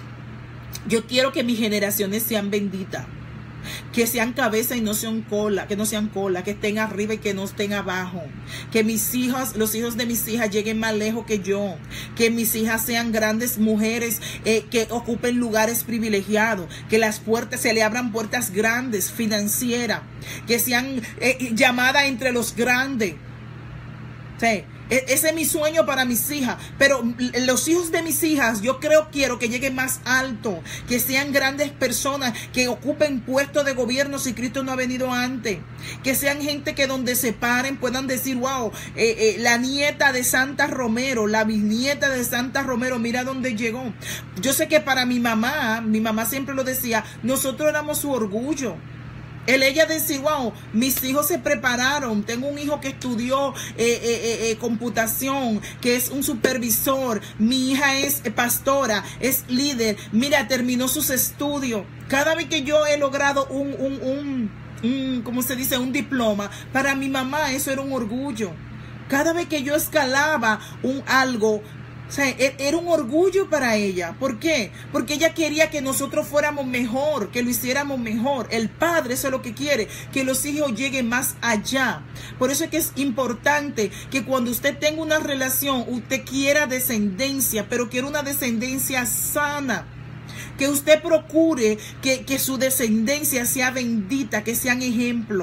Yo quiero que mis generaciones sean benditas, que sean cabeza y no sean cola, que no sean cola, que estén arriba y que no estén abajo, que mis hijas, los hijos de mis hijas lleguen más lejos que yo, que mis hijas sean grandes mujeres eh, que ocupen lugares privilegiados, que las puertas, se le abran puertas grandes, financieras, que sean eh, llamadas entre los grandes. Sí. Ese es mi sueño para mis hijas, pero los hijos de mis hijas, yo creo, quiero que lleguen más alto, que sean grandes personas, que ocupen puestos de gobierno si Cristo no ha venido antes, que sean gente que donde se paren puedan decir, wow, eh, eh, la nieta de Santa Romero, la bisnieta de Santa Romero, mira dónde llegó. Yo sé que para mi mamá, mi mamá siempre lo decía, nosotros éramos su orgullo. El ella decir, wow, mis hijos se prepararon, tengo un hijo que estudió eh, eh, eh, computación, que es un supervisor, mi hija es pastora, es líder, mira, terminó sus estudios. Cada vez que yo he logrado un, un, un, un ¿cómo se dice? Un diploma, para mi mamá eso era un orgullo. Cada vez que yo escalaba un algo, o sea, era un orgullo para ella. ¿Por qué? Porque ella quería que nosotros fuéramos mejor, que lo hiciéramos mejor. El padre, eso es lo que quiere, que los hijos lleguen más allá. Por eso es que es importante que cuando usted tenga una relación, usted quiera descendencia, pero quiera una descendencia sana. Que usted procure que, que su descendencia sea bendita, que sean ejemplo.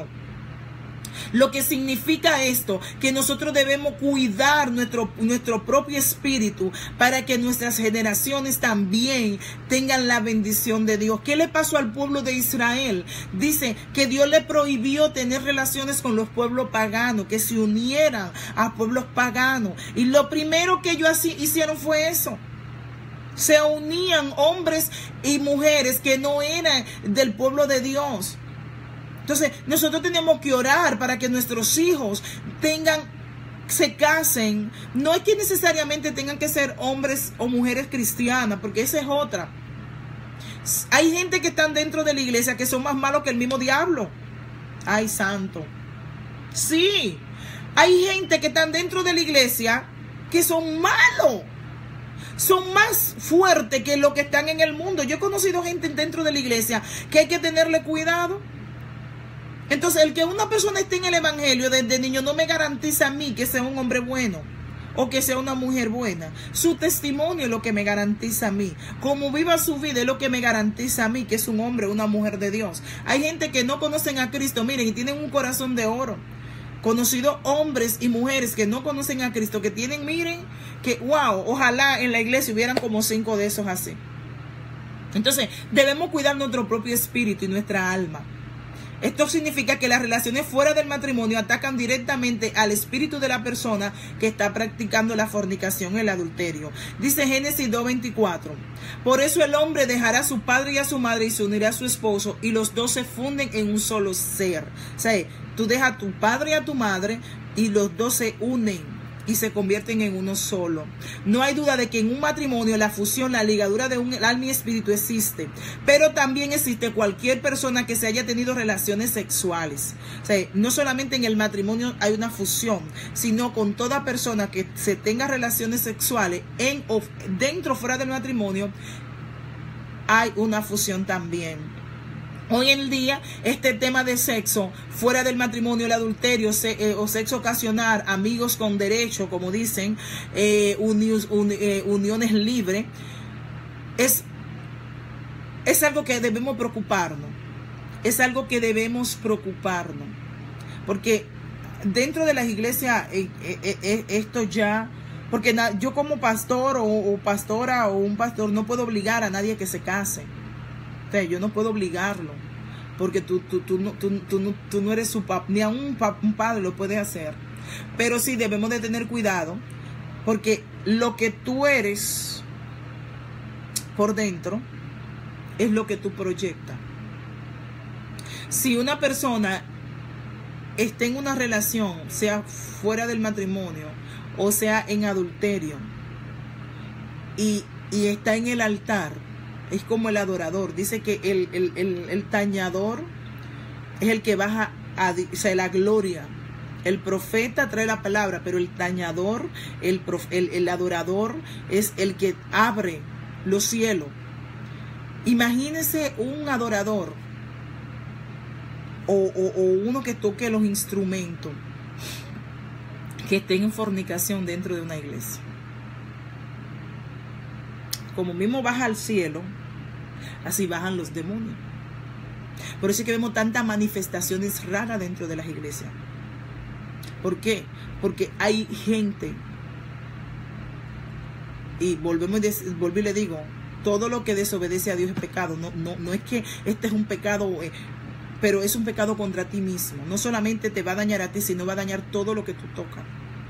Lo que significa esto, que nosotros debemos cuidar nuestro, nuestro propio espíritu para que nuestras generaciones también tengan la bendición de Dios. ¿Qué le pasó al pueblo de Israel? Dice que Dios le prohibió tener relaciones con los pueblos paganos, que se unieran a pueblos paganos. Y lo primero que ellos así hicieron fue eso. Se unían hombres y mujeres que no eran del pueblo de Dios. Entonces, nosotros tenemos que orar para que nuestros hijos tengan, se casen. No es que necesariamente tengan que ser hombres o mujeres cristianas, porque esa es otra. Hay gente que están dentro de la iglesia que son más malos que el mismo diablo. Ay, santo. Sí, hay gente que están dentro de la iglesia que son malos. Son más fuertes que los que están en el mundo. Yo he conocido gente dentro de la iglesia que hay que tenerle cuidado. Entonces, el que una persona esté en el evangelio desde niño no me garantiza a mí que sea un hombre bueno o que sea una mujer buena. Su testimonio es lo que me garantiza a mí. Como viva su vida es lo que me garantiza a mí que es un hombre o una mujer de Dios. Hay gente que no conocen a Cristo, miren, y tienen un corazón de oro. Conocido hombres y mujeres que no conocen a Cristo, que tienen, miren, que wow, ojalá en la iglesia hubieran como cinco de esos así. Entonces, debemos cuidar nuestro propio espíritu y nuestra alma. Esto significa que las relaciones fuera del matrimonio atacan directamente al espíritu de la persona que está practicando la fornicación, el adulterio. Dice Génesis dos veinticuatro. Por eso el hombre dejará a su padre y a su madre y se unirá a su esposo y los dos se funden en un solo ser. O sea, tú dejas a tu padre y a tu madre y los dos se unen y se convierten en uno solo. No hay duda de que en un matrimonio la fusión, la ligadura de un alma y espíritu existe, pero también existe cualquier persona que se haya tenido relaciones sexuales. O sea, no solamente en el matrimonio hay una fusión, sino con toda persona que se tenga relaciones sexuales en o dentro o fuera del matrimonio hay una fusión también. Hoy en día, este tema de sexo, fuera del matrimonio, el adulterio se, eh, o sexo ocasional, amigos con derecho, como dicen, eh, uni, un, eh, uniones libres, es, es algo que debemos preocuparnos. Es algo que debemos preocuparnos. Porque dentro de las iglesias, eh, eh, eh, esto ya... Porque na, yo como pastor o, o pastora o un pastor no puedo obligar a nadie a que se case. O sea, yo no puedo obligarlo, porque tú, tú, tú, tú, tú, tú, tú no eres su papá, ni a un, pap, un padre lo puede hacer. Pero sí debemos de tener cuidado, porque lo que tú eres por dentro es lo que tú proyectas. Si una persona está en una relación, sea fuera del matrimonio o sea en adulterio, y, y está en el altar, es como el adorador. Dice que el, el, el, el tañador es el que baja a, o sea, la gloria. El profeta trae la palabra, pero el tañador, el, prof, el, el adorador es el que abre los cielos. Imagínense un adorador o, o, o uno que toque los instrumentos que estén en fornicación dentro de una iglesia. Como mismo baja al cielo, así bajan los demonios. Por eso es que vemos tantas manifestaciones raras dentro de las iglesias. ¿Por qué? Porque hay gente, y volvemos volví y le digo, todo lo que desobedece a Dios es pecado. No, no, no es que este es un pecado, eh, pero es un pecado contra ti mismo. No solamente te va a dañar a ti, sino va a dañar todo lo que tú tocas.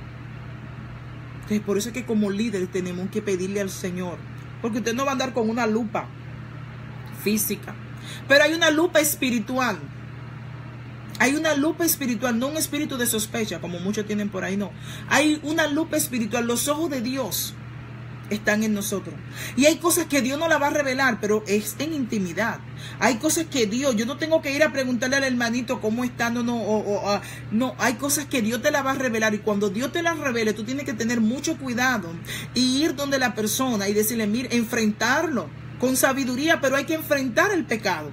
Entonces, por eso es que como líderes tenemos que pedirle al Señor. Porque usted no va a andar con una lupa física, pero hay una lupa espiritual. Hay una lupa espiritual, no un espíritu de sospecha, como muchos tienen por ahí, no. Hay una lupa espiritual. Los ojos de Dios están en nosotros. Y hay cosas que Dios no la va a revelar, pero es en intimidad. Hay cosas que Dios, yo no tengo que ir a preguntarle al hermanito cómo está, no, no, o, o, o, no, hay cosas que Dios te la va a revelar, y cuando Dios te las revele, tú tienes que tener mucho cuidado y ir donde la persona y decirle, mire, enfrentarlo con sabiduría, pero hay que enfrentar el pecado.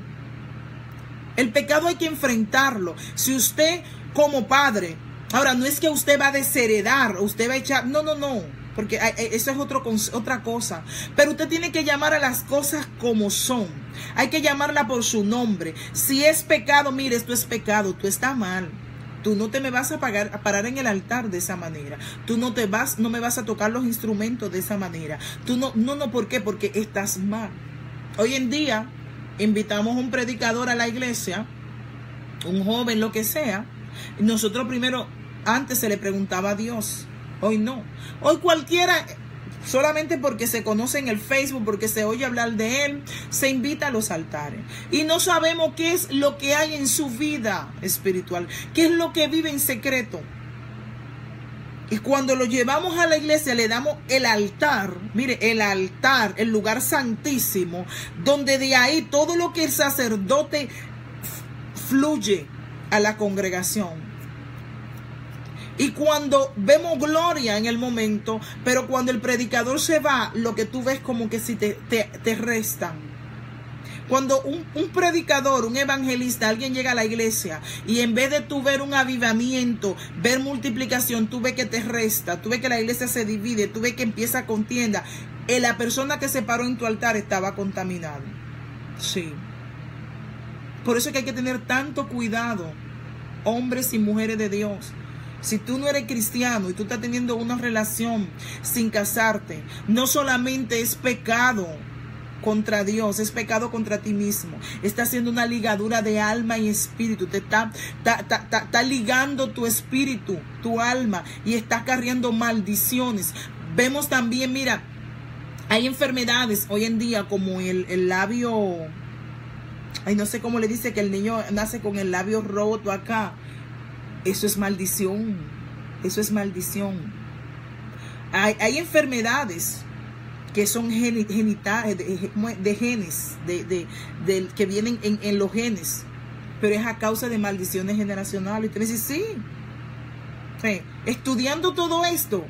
El pecado hay que enfrentarlo. Si usted como padre, ahora no es que usted va a desheredar, usted va a echar, no, no, no. Porque eso es otro, otra cosa. Pero usted tiene que llamar a las cosas como son. Hay que llamarla por su nombre. Si es pecado, mire, esto es pecado. Tú estás mal. Tú no te me vas a, pagar, a parar en el altar de esa manera. Tú no te vas, no me vas a tocar los instrumentos de esa manera. Tú no, no, no, ¿por qué? Porque estás mal. Hoy en día invitamos a un predicador a la iglesia, un joven, lo que sea. Nosotros primero, antes se le preguntaba a Dios. Hoy no. Hoy cualquiera, solamente porque se conoce en el Facebook, porque se oye hablar de él, se invita a los altares. Y no sabemos qué es lo que hay en su vida espiritual, qué es lo que vive en secreto. Y cuando lo llevamos a la iglesia, le damos el altar, mire, el altar, el lugar santísimo, donde de ahí todo lo que el sacerdote fluye a la congregación. Y cuando vemos gloria en el momento, pero cuando el predicador se va, lo que tú ves como que si te, te, te restan. Cuando un, un predicador, un evangelista, alguien llega a la iglesia y en vez de tú ver un avivamiento, ver multiplicación, tú ves que te resta, tú ves que la iglesia se divide, tú ves que empieza contienda, eh, la persona que se paró en tu altar estaba contaminada. Sí. Por eso es que hay que tener tanto cuidado, hombres y mujeres de Dios. Si tú no eres cristiano y tú estás teniendo una relación sin casarte, no solamente es pecado contra Dios, es pecado contra ti mismo. Está haciendo una ligadura de alma y espíritu. Te está, está, está, está, está ligando tu espíritu, tu alma, y está acarreando maldiciones. Vemos también, mira, hay enfermedades hoy en día como el, el labio, ay, no sé cómo le dice que el niño nace con el labio roto acá. Eso es maldición. Eso es maldición. Hay, hay enfermedades que son genitales, de, de genes, de, de, de, que vienen en, en los genes, pero es a causa de maldiciones generacionales. Y tú dices, sí, sí. Estudiando todo esto,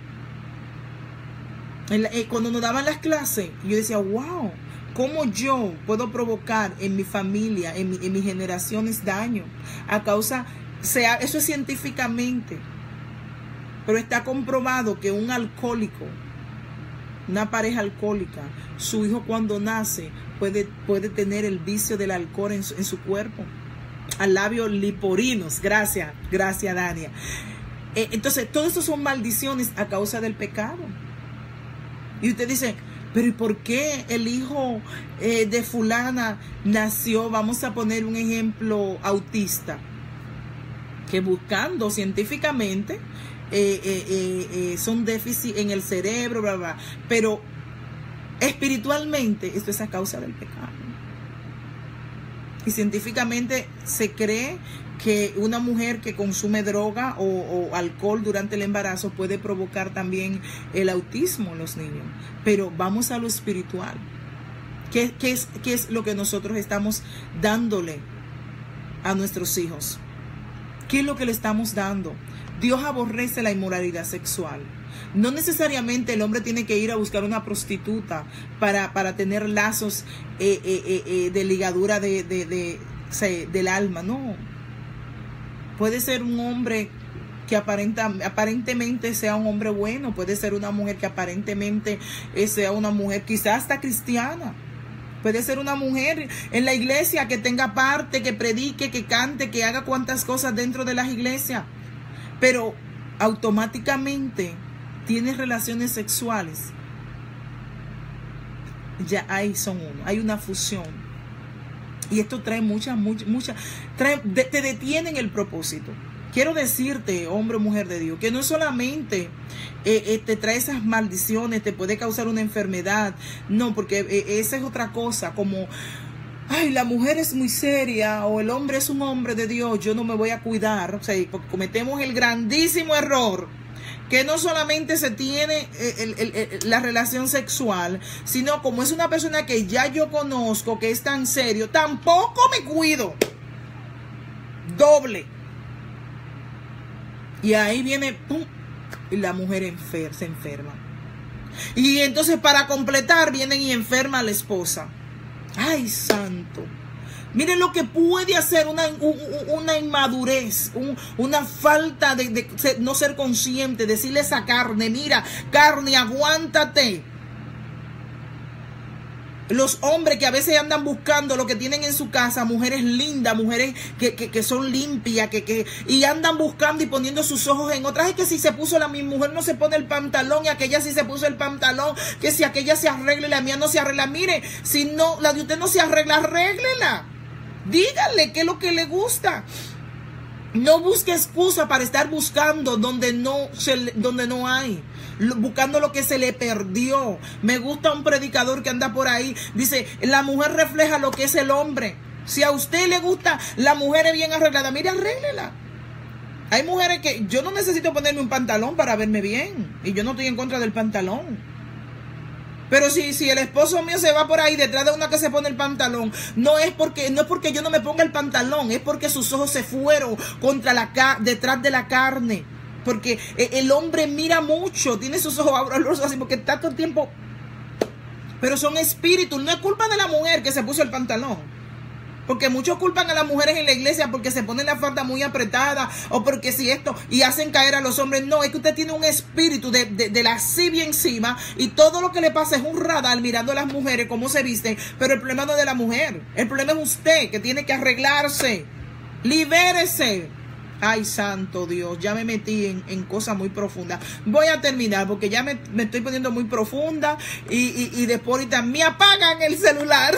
en la, eh, cuando nos daban las clases, yo decía, wow, ¿cómo yo puedo provocar en mi familia, en, mi, en mis generaciones daño? A causa, sea, eso es científicamente, pero está comprobado que un alcohólico, una pareja alcohólica, su hijo cuando nace puede, puede tener el vicio del alcohol en su, en su cuerpo. Al labio liporinos. Gracias, gracias Dania. Eh, entonces, todo eso son maldiciones a causa del pecado. Y usted dice, pero ¿y por qué el hijo eh, de fulana nació, vamos a poner un ejemplo, autista? Que buscando científicamente, Eh, eh, eh, eh, son déficit en el cerebro, bla, bla, pero espiritualmente esto es a causa del pecado. Y científicamente se cree que una mujer que consume droga o, o alcohol durante el embarazo puede provocar también el autismo en los niños. Pero vamos a lo espiritual. ¿Qué, qué es, qué es lo que nosotros estamos dándole a nuestros hijos? ¿Qué es lo que le estamos dando? Dios aborrece la inmoralidad sexual. No necesariamente el hombre tiene que ir a buscar una prostituta para, para tener lazos eh, eh, eh, eh, de ligadura de, de, de, de, del alma. No. Puede ser un hombre que aparenta, aparentemente sea un hombre bueno. Puede ser una mujer que aparentemente eh, sea una mujer quizás hasta cristiana. Puede ser una mujer en la iglesia que tenga parte, que predique, que cante, que haga cuantas cosas dentro de las iglesias. Pero automáticamente tienes relaciones sexuales. Ya ahí son uno. Hay una fusión. Y esto trae muchas, muchas, muchas. Trae, de, te detienen el propósito. Quiero decirte, hombre o mujer de Dios, que no solamente eh, eh, te trae esas maldiciones, te puede causar una enfermedad. No, porque eh, esa es otra cosa, como, ay, la mujer es muy seria o el hombre es un hombre de Dios, yo no me voy a cuidar. O sea, porque cometemos el grandísimo error que no solamente se tiene el, el, el, la relación sexual, sino como es una persona que ya yo conozco, que es tan serio, tampoco me cuido. Doble. Y ahí viene, pum, y la mujer enfer se enferma. Y entonces para completar vienen y enferma a la esposa. ¡Ay, santo! Miren lo que puede hacer una, una inmadurez, un, una falta de, de no ser consciente, decirle a esa carne, mira, carne, aguántate. Los hombres que a veces andan buscando lo que tienen en su casa, mujeres lindas, mujeres que, que, que son limpias, que, que, y andan buscando y poniendo sus ojos en otras. Es que si se puso la mi mujer no se pone el pantalón y aquella sí se puso el pantalón, que si aquella se arregla y la mía no se arregla. Mire, si no, la de usted no se arregla, arréglela. Dígale qué es lo que le gusta. No busque excusa para estar buscando donde no, se, donde no hay. Buscando lo que se le perdió. Me gusta un predicador que anda por ahí. Dice, la mujer refleja lo que es el hombre. Si a usted le gusta la mujer bien arreglada, mire, arréglela. Hay mujeres que yo no necesito ponerme un pantalón para verme bien. Y yo no estoy en contra del pantalón. Pero si, si el esposo mío se va por ahí detrás de una que se pone el pantalón, no es porque, no es porque yo no me ponga el pantalón, es porque sus ojos se fueron contra la detrás de la carne. Porque el hombre mira mucho, tiene sus ojos abiertos así, porque está todo el tiempo. Pero son espíritus. No es culpa de la mujer que se puso el pantalón. Porque muchos culpan a las mujeres en la iglesia porque se ponen la falda muy apretada o porque si esto y hacen caer a los hombres. No, es que usted tiene un espíritu de, de, de lascivia encima y todo lo que le pasa es un radar mirando a las mujeres cómo se visten. Pero el problema no es de la mujer. El problema es usted que tiene que arreglarse. Libérese. Ay, santo Dios, ya me metí en, en cosas muy profundas. Voy a terminar porque ya me, me estoy poniendo muy profunda y, y, y después ahorita me apagan el celular.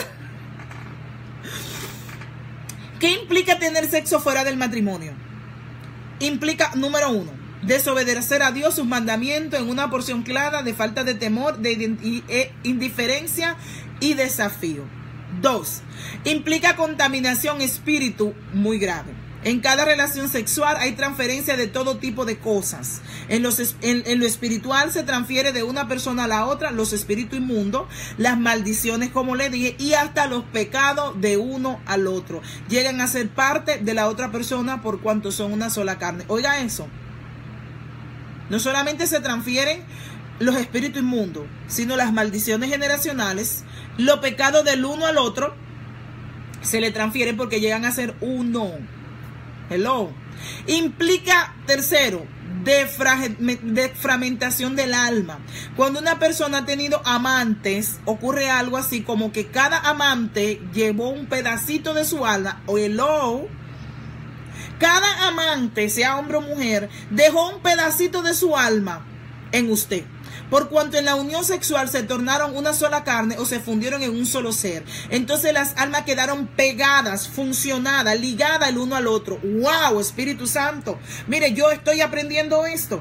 ¿Qué implica tener sexo fuera del matrimonio? Implica, número uno, desobedecer a Dios, sus mandamientos en una porción clara de falta de temor, de indiferencia y desafío. Dos, implica contaminación espíritu muy grave. En cada relación sexual hay transferencia de todo tipo de cosas. En, los, en, en lo espiritual se transfiere de una persona a la otra los espíritus inmundos, las maldiciones, como le dije, y hasta los pecados de uno al otro. Llegan a ser parte de la otra persona por cuanto son una sola carne. Oiga eso. No solamente se transfieren los espíritus inmundos, sino las maldiciones generacionales, los pecados del uno al otro, se le transfieren porque llegan a ser uno. Hello. Implica, tercero, defragmentación del alma. Cuando una persona ha tenido amantes, ocurre algo así como que cada amante llevó un pedacito de su alma. O hello. Cada amante, sea hombre o mujer, dejó un pedacito de su alma en usted. Por cuanto en la unión sexual se tornaron una sola carne o se fundieron en un solo ser. Entonces las almas quedaron pegadas, funcionadas, ligadas el uno al otro. ¡Wow! Espíritu Santo. Mire, yo estoy aprendiendo esto.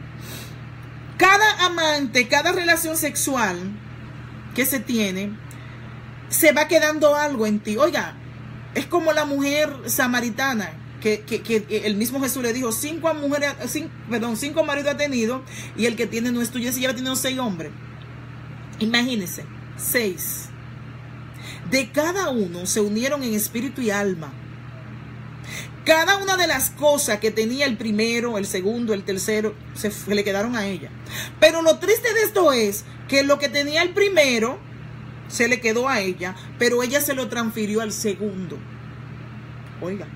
Cada amante, cada relación sexual que se tiene, se va quedando algo en ti. Oiga, es como la mujer samaritana. Que, que, que el mismo Jesús le dijo, cinco mujeres, cinco, perdón, cinco maridos ha tenido y el que tiene no es tuyo. Si ya ha tenido seis hombres. Imagínense, seis. De cada uno se unieron en espíritu y alma. Cada una de las cosas que tenía el primero, el segundo, el tercero, se, se le quedaron a ella. Pero lo triste de esto es que lo que tenía el primero se le quedó a ella, pero ella se lo transfirió al segundo. Oiga.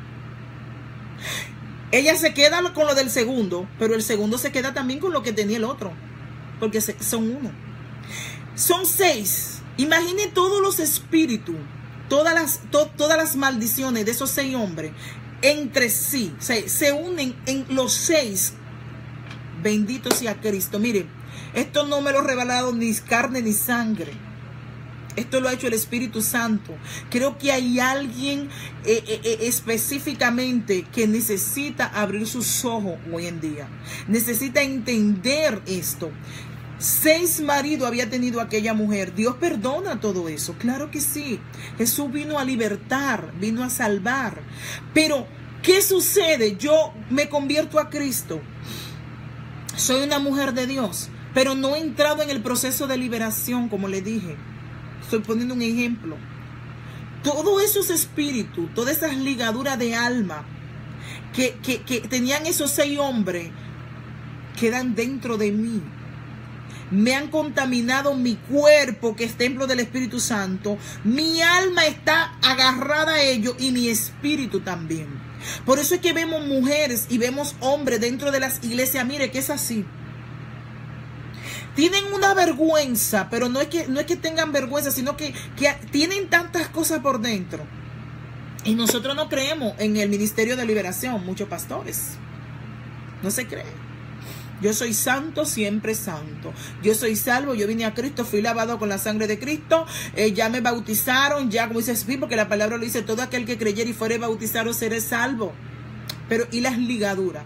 Ella se queda con lo del segundo, pero el segundo se queda también con lo que tenía el otro, porque son uno. Son seis. Imagine todos los espíritus, todas las, to, todas las maldiciones de esos seis hombres entre sí. Se, se unen en los seis. Bendito sea Cristo. Mire, esto no me lo ha revelado ni carne ni sangre. Esto lo ha hecho el Espíritu Santo. Creo que hay alguien eh, eh, específicamente que necesita abrir sus ojos hoy en día. Necesita entender esto. Seis maridos había tenido aquella mujer. Dios perdona todo eso. Claro que sí. Jesús vino a libertar, vino a salvar. Pero, ¿qué sucede? Yo me convierto a Cristo. Soy una mujer de Dios, pero no he entrado en el proceso de liberación, como le dije. Estoy poniendo un ejemplo. Todos esos espíritus, todas esas ligaduras de alma que, que, que tenían esos seis hombres, quedan dentro de mí. Me han contaminado mi cuerpo, que es templo del Espíritu Santo. Mi alma está agarrada a ellos y mi espíritu también. Por eso es que vemos mujeres y vemos hombres dentro de las iglesias. Mire que es así. Tienen una vergüenza, pero no es que, no es que tengan vergüenza, sino que, que tienen tantas cosas por dentro. Y nosotros no creemos en el ministerio de liberación, muchos pastores. No se creen. Yo soy santo, siempre santo. Yo soy salvo, yo vine a Cristo, fui lavado con la sangre de Cristo. Eh, ya me bautizaron, ya como dice Espíritu, porque la palabra lo dice, todo aquel que creyere y fuere bautizado será salvo. Pero, ¿y las ligaduras?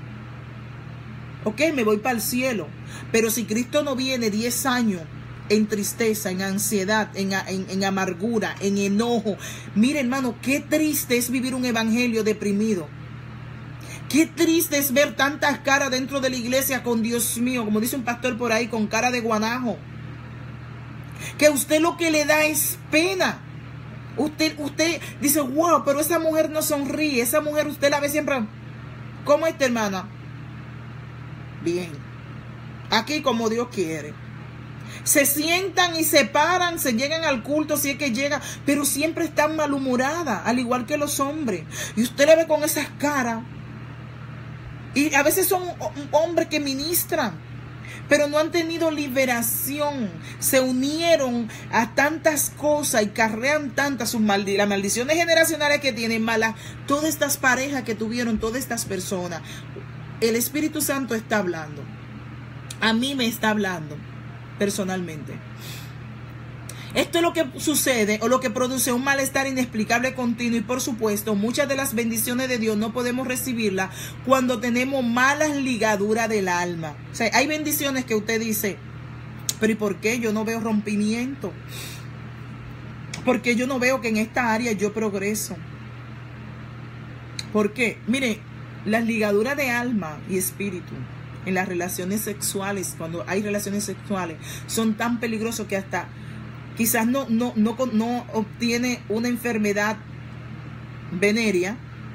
Ok, me voy para el cielo. Pero si Cristo no viene diez años en tristeza, en ansiedad, en, en, en amargura, en enojo. Mire, hermano, qué triste es vivir un evangelio deprimido. Qué triste es ver tantas caras dentro de la iglesia con Dios mío, como dice un pastor por ahí, con cara de guanajo. Que a usted lo que le da es pena. Usted, usted dice, wow, pero esa mujer no sonríe. Esa mujer usted la ve siempre. ¿Cómo está, hermana? Bien. Aquí como Dios quiere. Se sientan y se paran, se llegan al culto si es que llega, pero siempre están malhumoradas, al igual que los hombres. Y usted le ve con esas caras. Y a veces son hombres que ministran, pero no han tenido liberación. Se unieron a tantas cosas y carrean tantas sus maldi- las maldiciones generacionales que tienen malas. Todas estas parejas que tuvieron, todas estas personas. El Espíritu Santo está hablando. A mí me está hablando personalmente. Esto es lo que sucede o lo que produce un malestar inexplicable continuo, y por supuesto muchas de las bendiciones de Dios no podemos recibirlas cuando tenemos malas ligaduras del alma. O sea, hay bendiciones que usted dice, pero ¿y por qué yo no veo rompimiento? ¿Por qué yo no veo que en esta área yo progreso? ¿Por qué? Mire, las ligaduras de alma y espíritu en las relaciones sexuales, cuando hay relaciones sexuales, son tan peligrosos que hasta quizás no, no, no, no obtiene una enfermedad venérea,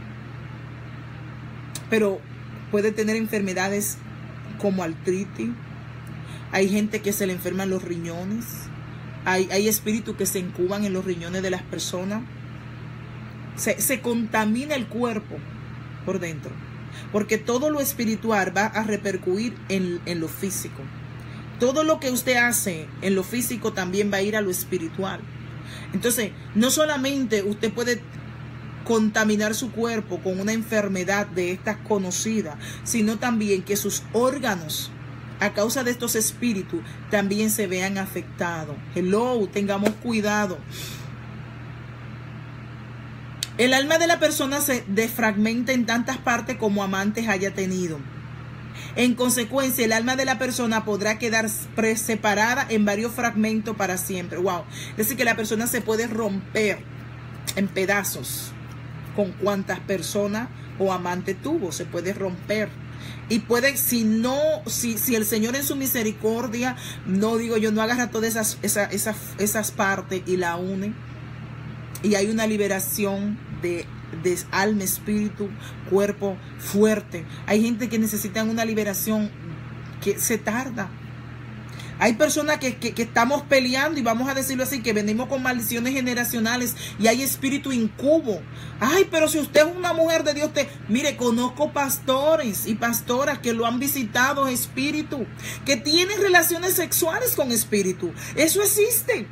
pero puede tener enfermedades como artritis. Hay gente que se le enferman los riñones. Hay, hay espíritus que se incuban en los riñones de las personas. Se, se contamina el cuerpo por dentro, porque todo lo espiritual va a repercutir en, en lo físico. Todo lo que usted hace en lo físico también va a ir a lo espiritual. Entonces, no solamente usted puede contaminar su cuerpo con una enfermedad de estas conocidas, sino también que sus órganos, a causa de estos espíritus, también se vean afectados. Hello, tengamos cuidado. El alma de la persona se defragmenta en tantas partes como amantes haya tenido. En consecuencia, el alma de la persona podrá quedar separada en varios fragmentos para siempre. Wow. Es decir, que la persona se puede romper en pedazos con cuantas personas o amante tuvo. Se puede romper. Y puede, si no, si, si el Señor en su misericordia, no digo yo, no agarra todas esas, esas, esas, esas partes y la une, y hay una liberación de de alma, espíritu, cuerpo fuerte. Hay gente que necesita una liberación que se tarda. Hay personas que, que, que estamos peleando, y vamos a decirlo así, que venimos con maldiciones generacionales y hay espíritu incubo. Ay, pero si usted es una mujer de Dios, usted, mire, conozco pastores y pastoras que lo han visitado espíritu, que tienen relaciones sexuales con espíritu. Eso existe.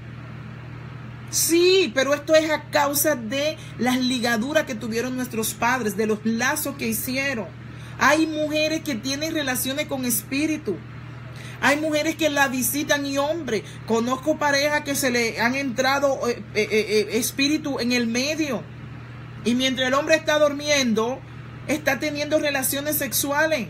Sí, pero esto es a causa de las ligaduras que tuvieron nuestros padres, de los lazos que hicieron. Hay mujeres que tienen relaciones con espíritu. Hay mujeres que la visitan y hombres. Conozco parejas que se le han entrado eh, eh, eh, espíritu en el medio. Y mientras el hombre está durmiendo, está teniendo relaciones sexuales.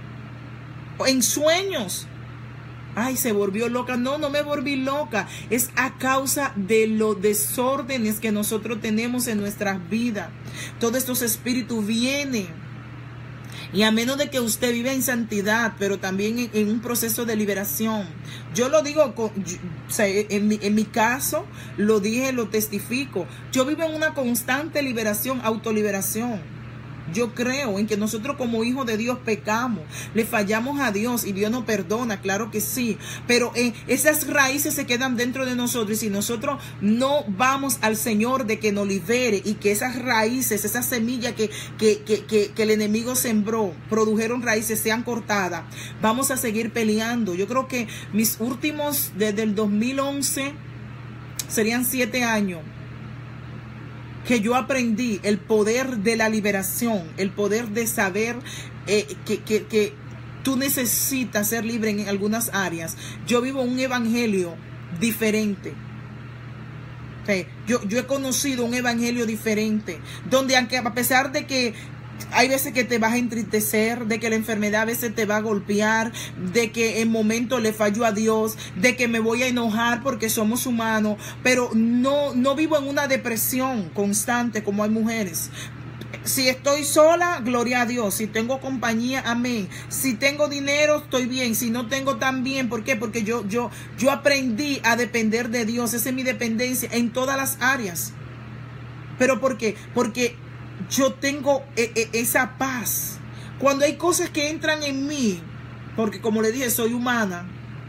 En sueños. Ay, se volvió loca. No, no me volví loca. Es a causa de los desórdenes que nosotros tenemos en nuestras vidas. Todos estos espíritus vienen. Y a menos de que usted viva en santidad, pero también en, en un proceso de liberación. Yo lo digo, con, yo, o sea, en, mi, en mi caso, lo dije, lo testifico. Yo vivo en una constante liberación, autoliberación. Yo creo en que nosotros como hijos de Dios pecamos, le fallamos a Dios y Dios nos perdona, claro que sí, pero eh, esas raíces se quedan dentro de nosotros, y si nosotros no vamos al Señor de que nos libere y que esas raíces, esas semillas que, que, que, que, que el enemigo sembró, produjeron raíces, sean cortadas, vamos a seguir peleando. Yo creo que mis últimos, desde el dos mil once, serían siete años, que yo aprendí el poder de la liberación, el poder de saber eh, que, que, que tú necesitas ser libre en algunas áreas. Yo vivo un evangelio diferente. Okay. Yo, yo he conocido un evangelio diferente, donde aunque a pesar de que hay veces que te vas a entristecer, de que la enfermedad a veces te va a golpear, de que en momentos le falló a Dios, de que me voy a enojar porque somos humanos, pero no, no vivo en una depresión constante como hay mujeres. Si estoy sola, gloria a Dios. Si tengo compañía, amén. Si tengo dinero, estoy bien. Si no tengo, también. ¿Por qué? Porque yo, yo, yo aprendí a depender de Dios. Esa es mi dependencia en todas las áreas. ¿Pero por qué? Porque yo tengo eh, eh, esa paz. Cuando hay cosas que entran en mí, porque como le dije, soy humana,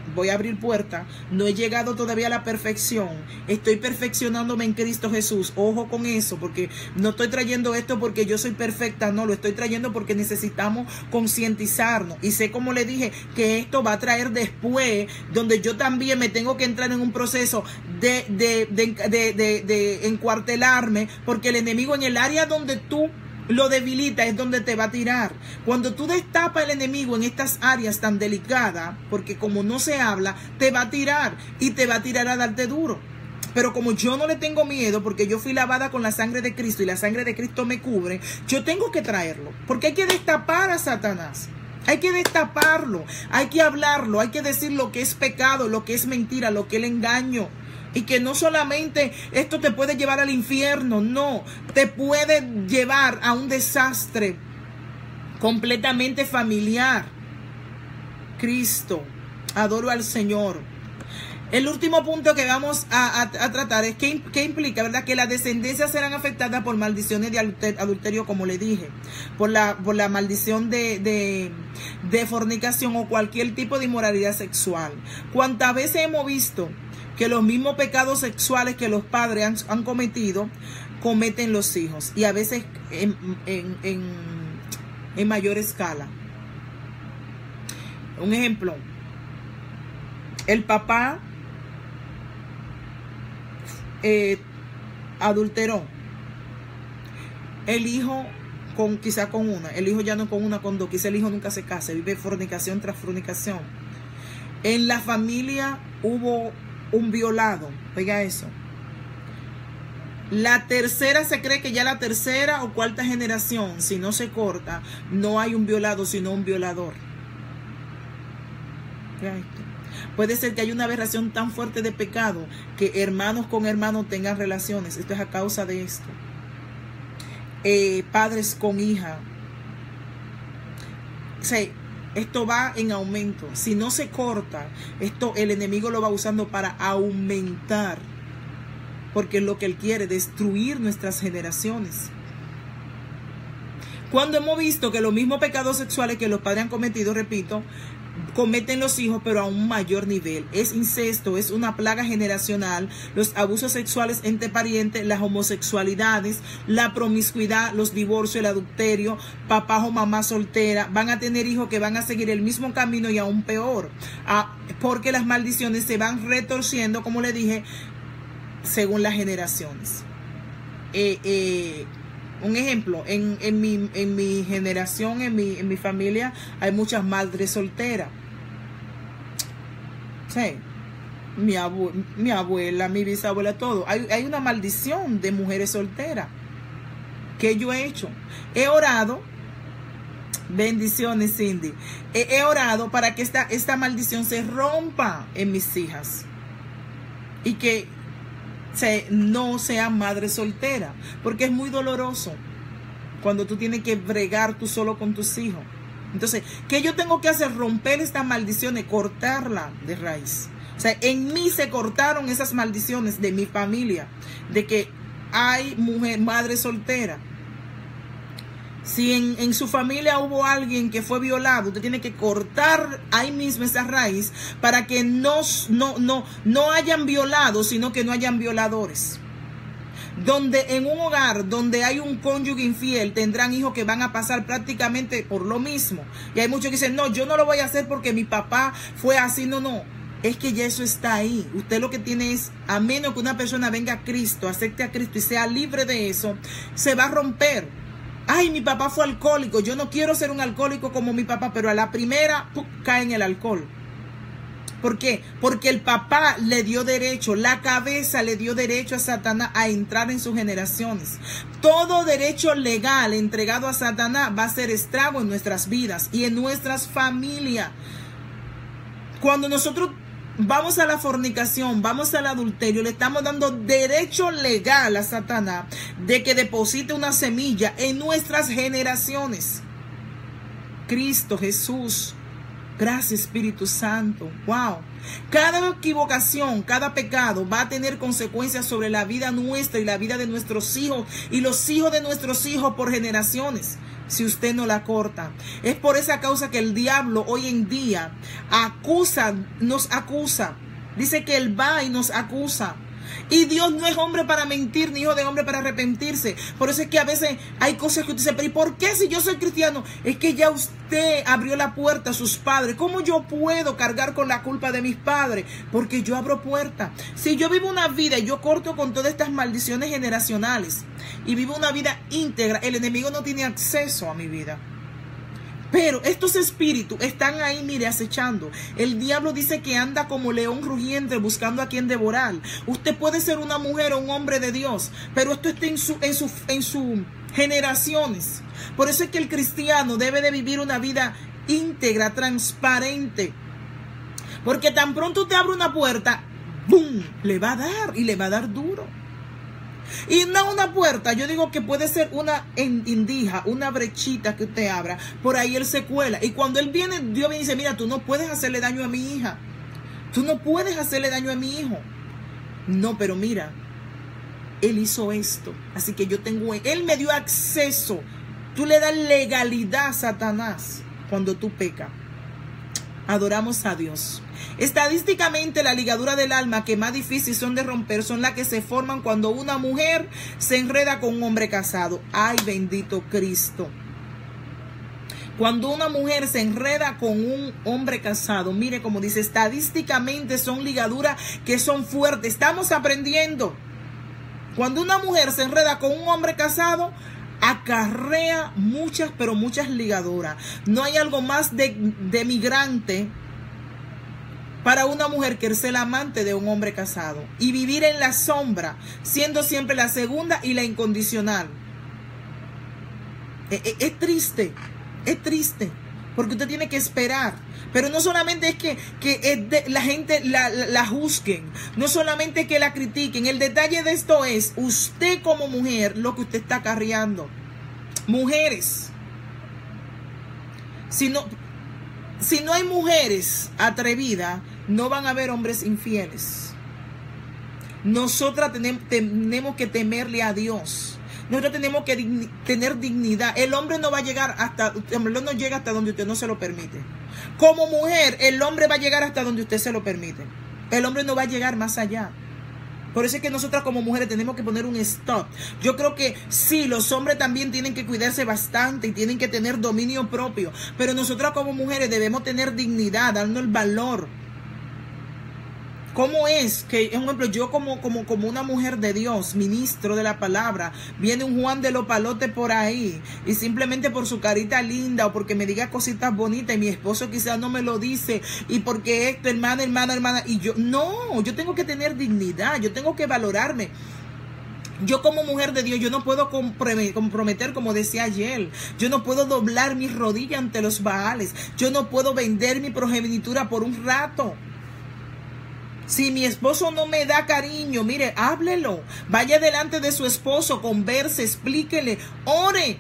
voy a abrir puerta, no he llegado todavía a la perfección, estoy perfeccionándome en Cristo Jesús. Ojo con eso, porque no estoy trayendo esto porque yo soy perfecta, no, lo estoy trayendo porque necesitamos concientizarnos. Y sé, como le dije, que esto va a traer después, donde yo también me tengo que entrar en un proceso de, de, de, de, de, de encuartelarme, porque el enemigo, en el área donde tú lo debilita, es donde te va a tirar. Cuando tú destapas al enemigo en estas áreas tan delicadas, porque como no se habla, te va a tirar y te va a tirar a darte duro. Pero como yo no le tengo miedo, porque yo fui lavada con la sangre de Cristo y la sangre de Cristo me cubre, yo tengo que traerlo, porque hay que destapar a Satanás. Hay que destaparlo, hay que hablarlo, hay que decir lo que es pecado, lo que es mentira, lo que es el engaño. Y que no solamente esto te puede llevar al infierno, no, te puede llevar a un desastre completamente familiar. Cristo, adoro al Señor. El último punto que vamos a, a, a tratar es que, que implica, ¿verdad?, que las descendencias serán afectadas por maldiciones de adulter, adulterio, como le dije, por la, por la maldición de, de, de fornicación o cualquier tipo de inmoralidad sexual. ¿Cuántas veces hemos visto que los mismos pecados sexuales que los padres han, han cometido, cometen los hijos? Y a veces en, en, en, en mayor escala. Un ejemplo, el papá eh, adulteró, el hijo con quizá con una, el hijo ya no con una, con dos, quizá el hijo nunca se casa, vive fornicación tras fornicación. En la familia hubo un violado, oiga eso. La tercera, se cree que ya la tercera o cuarta generación, si no se corta, no hay un violado, sino un violador. Oiga esto. Puede ser que haya una aberración tan fuerte de pecado que hermanos con hermanos tengan relaciones. Esto es a causa de esto. Eh, padres con hija. O sea, esto va en aumento. Si no se corta, esto el enemigo lo va usando para aumentar, porque es lo que él quiere, destruir nuestras generaciones. Cuando hemos visto que los mismos pecados sexuales que los padres han cometido, repito, cometen los hijos, pero a un mayor nivel. Es incesto, es una plaga generacional, los abusos sexuales entre parientes, las homosexualidades, la promiscuidad, los divorcios, el adulterio, papá o mamá soltera, van a tener hijos que van a seguir el mismo camino y aún peor, ah, porque las maldiciones se van retorciendo, como le dije, según las generaciones. Eh, eh, Un ejemplo, en, en, mi, en mi generación, en mi, en mi familia, hay muchas madres solteras. Sí, mi, abue, mi abuela, mi bisabuela, todo. Hay, hay una maldición de mujeres solteras. ¿Qué yo he hecho? He orado, bendiciones, Cindy. He, he orado para que esta, esta maldición se rompa en mis hijas. Y que Se, no sean madre soltera, porque es muy doloroso cuando tú tienes que bregar tú solo con tus hijos. Entonces, ¿qué yo tengo que hacer? Romper estas maldiciones, cortarla de raíz. O sea, en mí se cortaron esas maldiciones de mi familia, de que hay mujer, madre soltera. Si en, en su familia hubo alguien que fue violado, usted tiene que cortar ahí mismo esa raíz para que no, no, no, no hayan violados, sino que no hayan violadores. Donde en un hogar donde hay un cónyuge infiel, tendrán hijos que van a pasar prácticamente por lo mismo. Y hay muchos que dicen, no, yo no lo voy a hacer porque mi papá fue así. No, no. Es que ya eso está ahí. Usted lo que tiene es, a menos que una persona venga a Cristo, acepte a Cristo y sea libre de eso, se va a romper. Ay, mi papá fue alcohólico, yo no quiero ser un alcohólico como mi papá, pero a la primera ¡pum!, cae en el alcohol. ¿Por qué? Porque el papá le dio derecho, la cabeza le dio derecho a Satanás a entrar en sus generaciones. Todo derecho legal entregado a Satanás va a hacer estrago en nuestras vidas y en nuestras familias. Cuando nosotros vamos a la fornicación, vamos al adulterio, le estamos dando derecho legal a Satanás de que deposite una semilla en nuestras generaciones. Cristo Jesús, gracias Espíritu Santo. Wow. Cada equivocación, cada pecado va a tener consecuencias sobre la vida nuestra y la vida de nuestros hijos y los hijos de nuestros hijos por generaciones. si usted no la corta. Es por esa causa que el diablo hoy en día acusa, nos acusa. Dice que él va y nos acusa. Y Dios no es hombre para mentir, ni hijo de hombre para arrepentirse. Por eso es que a veces hay cosas que usted dice, pero ¿y por qué si yo soy cristiano? Es que ya usted abrió la puerta a sus padres. ¿Cómo yo puedo cargar con la culpa de mis padres? Porque yo abro puerta. Si yo vivo una vida y yo corto con todas estas maldiciones generacionales y vivo una vida íntegra, el enemigo no tiene acceso a mi vida. Pero estos espíritus están ahí, mire, acechando. El diablo dice que anda como león rugiente buscando a quien devorar. Usted puede ser una mujer o un hombre de Dios, pero esto está en su, en su, en sus generaciones. Por eso es que el cristiano debe de vivir una vida íntegra, transparente. Porque tan pronto usted abre una puerta, ¡bum!, le va a dar y le va a dar duro. Y no una puerta, yo digo que puede ser una indija, una brechita que usted abra, por ahí él se cuela. Y cuando él viene, Dios viene y dice, mira, tú no puedes hacerle daño a mi hija. Tú no puedes hacerle daño a mi hijo. No, pero mira, él hizo esto. Así que yo tengo, él me dio acceso. Tú le das legalidad a Satanás cuando tú pecas. Adoramos a Dios. Estadísticamente, la ligadura del alma que más difícil son de romper son las que se forman cuando una mujer se enreda con un hombre casado. ¡Ay, bendito Cristo! Cuando una mujer se enreda con un hombre casado, mire como dice, estadísticamente son ligaduras que son fuertes. Estamos aprendiendo. Cuando una mujer se enreda con un hombre casado, acarrea muchas, pero muchas ligaduras. No hay algo más de, de migrante para una mujer que es el amante de un hombre casado y vivir en la sombra, siendo siempre la segunda y la incondicional. Es, es, es triste, es triste, porque usted tiene que esperar. Pero no solamente es que, que es de, la gente la, la, la juzguen, no solamente que la critiquen. El detalle de esto es usted como mujer, lo que usted está acarreando. Mujeres, si no, si no hay mujeres atrevidas, no van a haber hombres infieles. Nosotras tenemos, tenemos que temerle a Dios. Nosotros tenemos que digni, tener dignidad. El hombre no va a llegar hasta, el hombre no llega hasta donde usted no se lo permite. Como mujer, el hombre va a llegar hasta donde usted se lo permite. El hombre no va a llegar más allá. Por eso es que nosotras como mujeres tenemos que poner un stop. Yo creo que sí, los hombres también tienen que cuidarse bastante y tienen que tener dominio propio. Pero nosotras como mujeres debemos tener dignidad, darnos el valor. ¿Cómo es que, por ejemplo, yo como, como, como una mujer de Dios, ministro de la palabra, viene un Juan de los Palotes por ahí y simplemente por su carita linda o porque me diga cositas bonitas y mi esposo quizás no me lo dice y porque esto, hermana, hermana, hermana, y yo, no, yo tengo que tener dignidad, yo tengo que valorarme. Yo como mujer de Dios, yo no puedo comprometer, como decía ayer, yo no puedo doblar mis rodillas ante los Baales, yo no puedo vender mi progenitura por un rato. Si mi esposo no me da cariño, mire, háblelo. Vaya delante de su esposo, converse, explíquele, ore.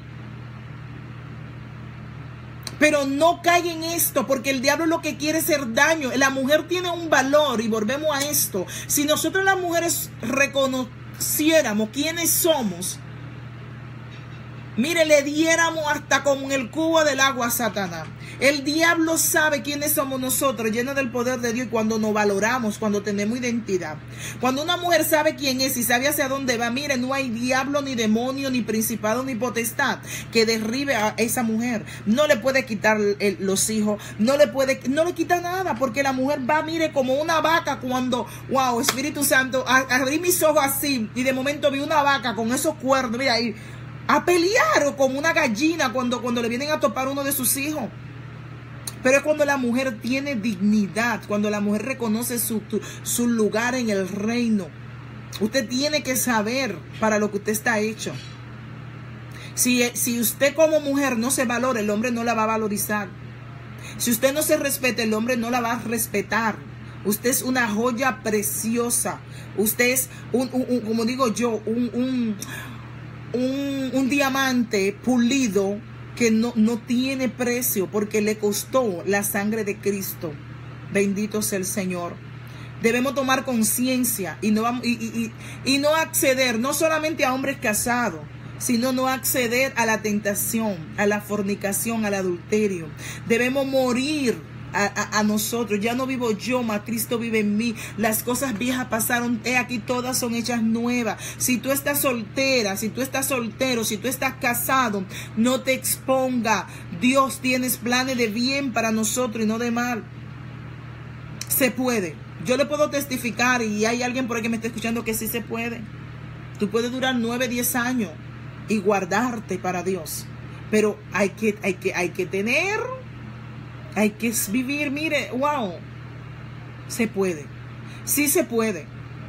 Pero no caiga en esto, porque el diablo lo que quiere es hacer daño. La mujer tiene un valor, y volvemos a esto. Si nosotros las mujeres reconociéramos quiénes somos, mire, le diéramos hasta con el cubo del agua a Satanás. El diablo sabe quiénes somos nosotros, llenos del poder de Dios, y cuando nos valoramos, cuando tenemos identidad. Cuando una mujer sabe quién es y sabe hacia dónde va, mire, no hay diablo, ni demonio, ni principado, ni potestad que derribe a esa mujer. No le puede quitar el, los hijos, no le puede, no le quita nada, porque la mujer va, mire, como una vaca cuando, wow, Espíritu Santo, a, a abrí mis ojos así, y de momento vi una vaca con esos cuernos, mira ahí, a pelear, o como una gallina cuando, cuando le vienen a topar uno de sus hijos. Pero es cuando la mujer tiene dignidad, cuando la mujer reconoce su, su lugar en el reino. Usted tiene que saber para lo que usted está hecho. Si, si usted como mujer no se valora, el hombre no la va a valorizar. Si usted no se respeta, el hombre no la va a respetar. Usted es una joya preciosa. Usted es, un, un, un como digo yo, un, un, un, un diamante pulido, que no, no tiene precio porque le costó la sangre de Cristo. Bendito sea el Señor. Debemos tomar conciencia y no, y, y, y no acceder no solamente a hombres casados. sino no acceder a la tentación, a la fornicación, al adulterio. Debemos morir A, a, a nosotros. Ya no vivo yo, mas Cristo vive en mí. Las cosas viejas pasaron, he aquí todas son hechas nuevas. Si tú estás soltera, si tú estás soltero, si tú estás casado, no te exponga. Dios tiene planes de bien para nosotros y no de mal. Se puede. Yo le puedo testificar, y hay alguien por ahí que me está escuchando, que sí se puede. Tú puedes durar nueve, diez años y guardarte para Dios, pero hay que, hay que, hay que tener Hay que vivir, mire, wow, se puede, sí se puede,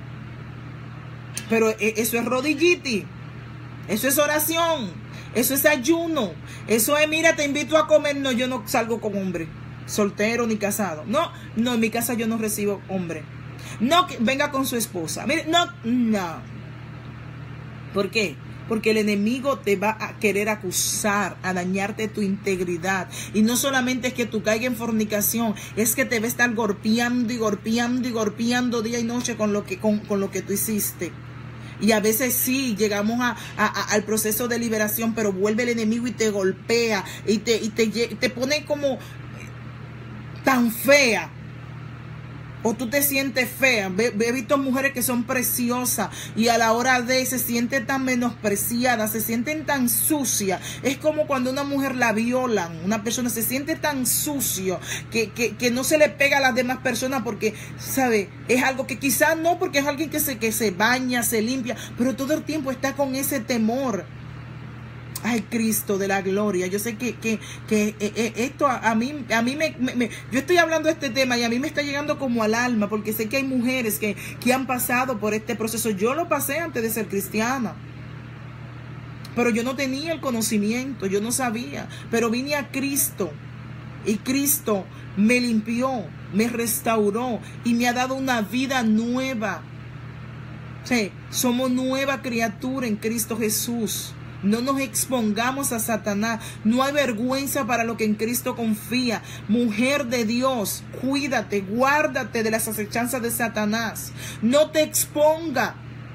pero eso es rodilliti, eso es oración, eso es ayuno, eso es, mira, te invito a comer. No, yo no salgo con hombre, soltero ni casado, no, no, en mi casa yo no recibo hombre, no, que venga con su esposa, mire, no, no, ¿por qué? Porque el enemigo te va a querer acusar, a dañarte tu integridad. Y no solamente es que tú caigas en fornicación, es que te va a estar golpeando y golpeando y golpeando día y noche con lo que, con, con lo que tú hiciste. Y a veces sí, llegamos a, a, a, al proceso de liberación, pero vuelve el enemigo y te golpea y te, y te, te pone como tan fea. O tú te sientes fea. He visto mujeres que son preciosas y a la hora de se sienten tan menospreciadas, se sienten tan sucias. Es como cuando una mujer la violan, una persona se siente tan sucio que, que, que no se le pega a las demás personas porque, ¿sabe? Es algo que quizás no, porque es alguien que se, que se baña, se limpia, pero todo el tiempo está con ese temor. Ay, Cristo de la gloria. Yo sé que, que, que eh, esto a, a mí, a mí me, me, me, yo estoy hablando de este tema y a mí me está llegando como al alma, porque sé que hay mujeres que, que han pasado por este proceso. Yo lo pasé antes de ser cristiana, pero yo no tenía el conocimiento, yo no sabía, pero vine a Cristo y Cristo me limpió, me restauró y me ha dado una vida nueva. Sí, somos nueva criatura en Cristo Jesús. No nos expongamos a Satanás. No hay vergüenza para lo que en Cristo confía. Mujer de Dios, cuídate, guárdate de las acechanzas de Satanás. No te exponga.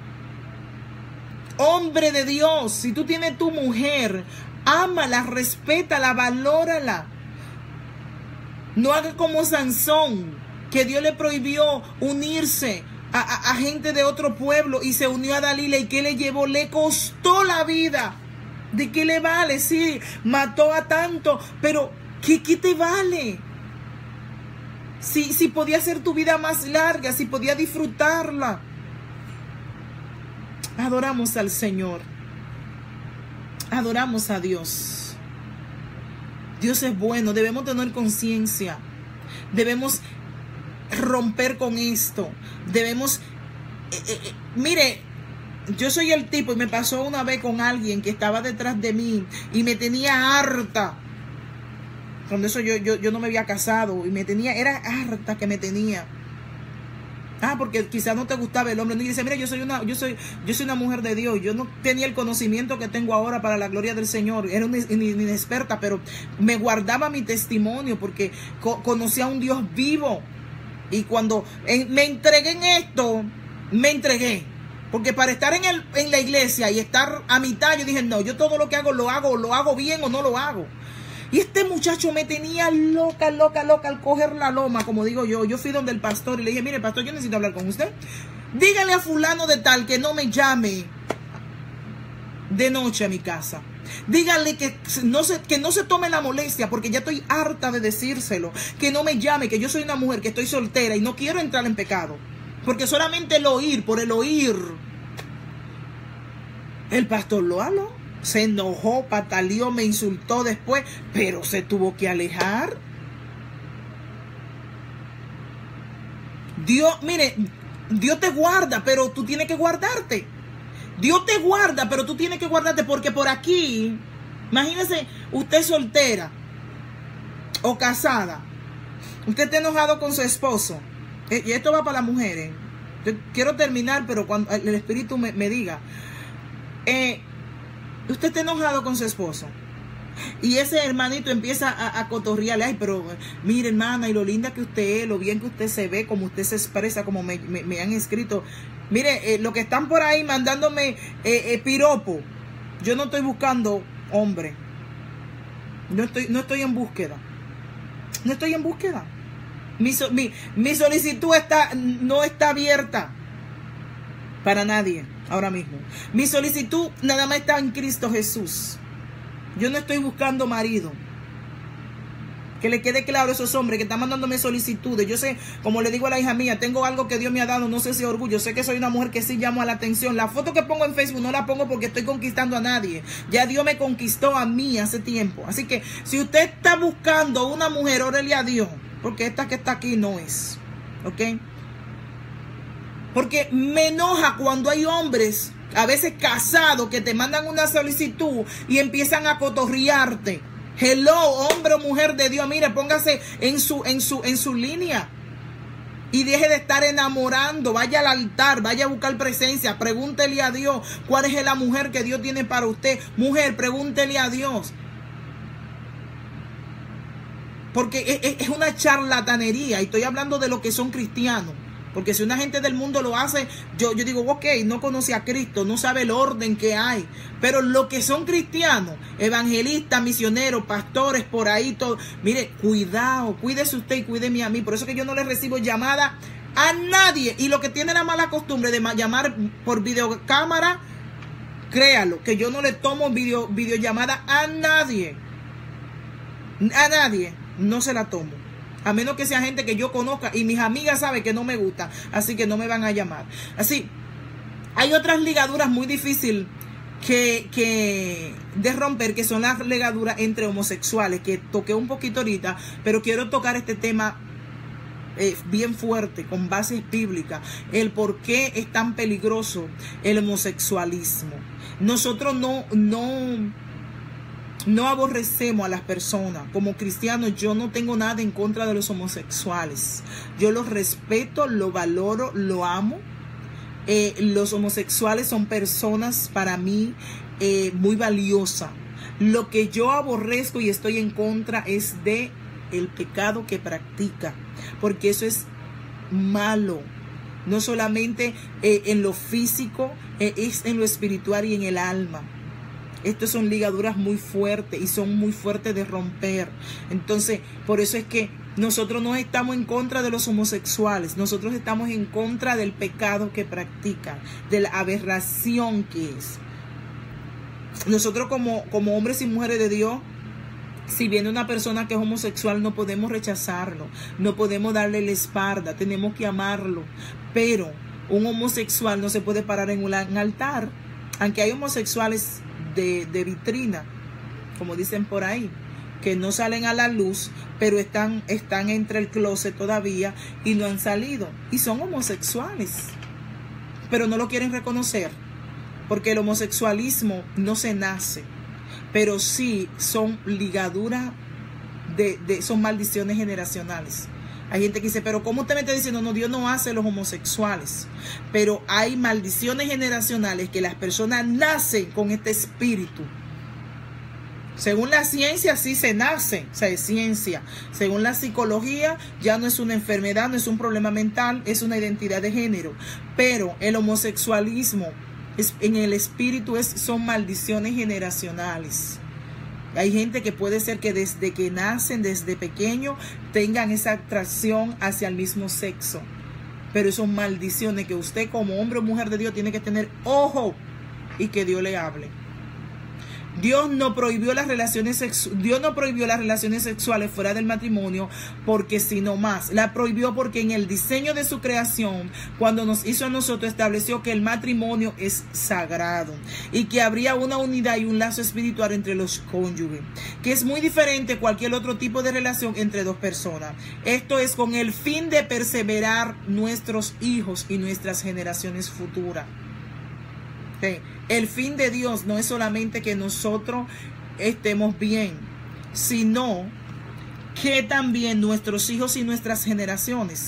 Hombre de Dios, si tú tienes tu mujer, ámala, respétala, valórala. No haga como Sansón, que Dios le prohibió unirse A, a, a gente de otro pueblo y se unió a Dalila. ¿Y qué le llevó? Le costó la vida. ¿De qué le vale? Sí, mató a tanto, pero ¿qué, qué te vale? Si, si podía hacer tu vida más larga, si podía disfrutarla. Adoramos al Señor. Adoramos a Dios. Dios es bueno, debemos tener conciencia. Debemos romper con esto. Debemos eh, eh, mire, yo soy el tipo, y me pasó una vez con alguien que estaba detrás de mí y me tenía harta. Cuando eso yo, yo, yo no me había casado y me tenía, era harta que me tenía. Ah, porque quizás no te gustaba el hombre. Y dice, mira, yo soy una, yo soy, yo soy una mujer de Dios. Yo no tenía el conocimiento que tengo ahora para la gloria del Señor. Era una inexperta, pero me guardaba mi testimonio porque co conocía a un Dios vivo. Y cuando en, me entregué en esto, me entregué. Porque para estar en, el, en la iglesia y estar a mitad, yo dije, no, yo todo lo que hago, lo hago, lo hago bien o no lo hago. Y este muchacho me tenía loca, loca, loca al coger la loma, como digo yo. Yo fui donde el pastor y le dije, mire, pastor, yo necesito hablar con usted. Dígale a fulano de tal que no me llame de noche a mi casa. Dígale que no, se, que no se tome la molestia, porque ya estoy harta de decírselo. Que no me llame, que yo soy una mujer, que estoy soltera y no quiero entrar en pecado. Porque solamente el oír, por el oír. El pastor lo habló, se enojó, pataleó, me insultó después, pero se tuvo que alejar. Dios, mire, Dios te guarda, pero tú tienes que guardarte. Dios te guarda, pero tú tienes que guardarte, porque por aquí, imagínese, usted soltera o casada, usted está enojado con su esposo, y esto va para las mujeres. Yo quiero terminar, pero cuando el Espíritu me, me diga, eh, usted está enojado con su esposo, y ese hermanito empieza a, a cotorrearle, ay, pero mire, hermana, y lo linda que usted es, lo bien que usted se ve, como usted se expresa, como me, me, me han escrito. Mire, eh, lo que están por ahí mandándome eh, eh, piropo. Yo no estoy buscando hombre. No estoy, no estoy en búsqueda. No estoy en búsqueda. Mi, mi, mi solicitud está, no está abierta para nadie ahora mismo. Mi solicitud nada más está en Cristo Jesús. Yo no estoy buscando marido. Que le quede claro a esos hombres que están mandándome solicitudes. Yo sé, como le digo a la hija mía, tengo algo que Dios me ha dado, no sé si orgullo. Sé que soy una mujer que sí llamo a la atención. La foto que pongo en Facebook no la pongo porque estoy conquistando a nadie. Ya Dios me conquistó a mí hace tiempo. Así que si usted está buscando una mujer, órele a Dios. Porque esta que está aquí no es. ¿Ok? Porque me enoja cuando hay hombres, a veces casados, que te mandan una solicitud y empiezan a cotorriarte. Hello, hombre o mujer de Dios, mire, póngase en su, en su, en su línea. Y deje de estar enamorando. Vaya al altar, vaya a buscar presencia. Pregúntele a Dios cuál es la mujer que Dios tiene para usted. Mujer, pregúntele a Dios. Porque es, es una charlatanería. Y estoy hablando de lo que son cristianos. Porque si una gente del mundo lo hace, yo, yo digo, ok, no conoce a Cristo, no sabe el orden que hay. Pero lo que son cristianos, evangelistas, misioneros, pastores, por ahí, todo. Mire, cuidado, cuídese usted y cuídeme a mí. Por eso que yo no le recibo llamada a nadie. Y lo que tiene la mala costumbre de llamar por videocámara, créalo, que yo no le tomo video, videollamada a nadie. A nadie, no se la tomo. A menos que sea gente que yo conozca y mis amigas saben que no me gusta, así que no me van a llamar. Así, hay otras ligaduras muy difíciles que, que de romper, que son las ligaduras entre homosexuales, que toqué un poquito ahorita, pero quiero tocar este tema eh, bien fuerte, con bases bíblicas, el por qué es tan peligroso el homosexualismo. Nosotros no... no No aborrecemos a las personas. Como cristianos, yo no tengo nada en contra de los homosexuales. Yo los respeto, los valoro, lo amo. Eh, los homosexuales son personas para mí eh, muy valiosas. Lo que yo aborrezco y estoy en contra es de el pecado que practica. Porque eso es malo. No solamente eh, en lo físico, eh, es en lo espiritual y en el alma. Estas son ligaduras muy fuertes y son muy fuertes de romper. Entonces, por eso es que nosotros no estamos en contra de los homosexuales. Nosotros estamos en contra del pecado que practican, de la aberración que es. Nosotros como, como hombres y mujeres de Dios, si viene una persona que es homosexual, no podemos rechazarlo. No podemos darle la espalda. Tenemos que amarlo. Pero un homosexual no se puede parar en un altar. Aunque hay homosexuales De, de vitrina, como dicen por ahí, que no salen a la luz, pero están, están entre el closet todavía y no han salido, y son homosexuales, pero no lo quieren reconocer, porque el homosexualismo no se nace, pero sí son ligaduras, de, de, son maldiciones generacionales. Hay gente que dice, pero ¿cómo usted me está diciendo? No, Dios no hace los homosexuales. Pero hay maldiciones generacionales que las personas nacen con este espíritu. Según la ciencia, sí se nace, o sea, es ciencia. Según la psicología, ya no es una enfermedad, no es un problema mental, es una identidad de género. Pero el homosexualismo es, en el espíritu es, son maldiciones generacionales. Hay gente que puede ser que desde que nacen, desde pequeño, tengan esa atracción hacia el mismo sexo. Pero son maldiciones que usted como hombre o mujer de Dios tiene que tener ojo y que Dios le hable. Dios no prohibió las relaciones sexu- Dios no prohibió las relaciones sexuales fuera del matrimonio porque sino más. La prohibió porque en el diseño de su creación, cuando nos hizo a nosotros, estableció que el matrimonio es sagrado y que habría una unidad y un lazo espiritual entre los cónyuges, que es muy diferente a cualquier otro tipo de relación entre dos personas. Esto es con el fin de perseverar nuestros hijos y nuestras generaciones futuras. Sí. El fin de Dios no es solamente que nosotros estemos bien, sino que también nuestros hijos y nuestras generaciones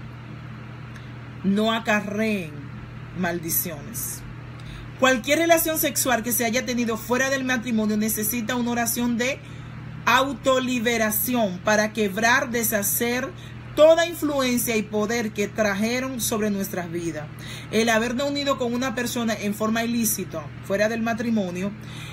no acarreen maldiciones. Cualquier relación sexual que se haya tenido fuera del matrimonio necesita una oración de autoliberación para quebrar, deshacer toda influencia y poder que trajeron sobre nuestras vidas. El habernos unido con una persona en forma ilícita, fuera del matrimonio,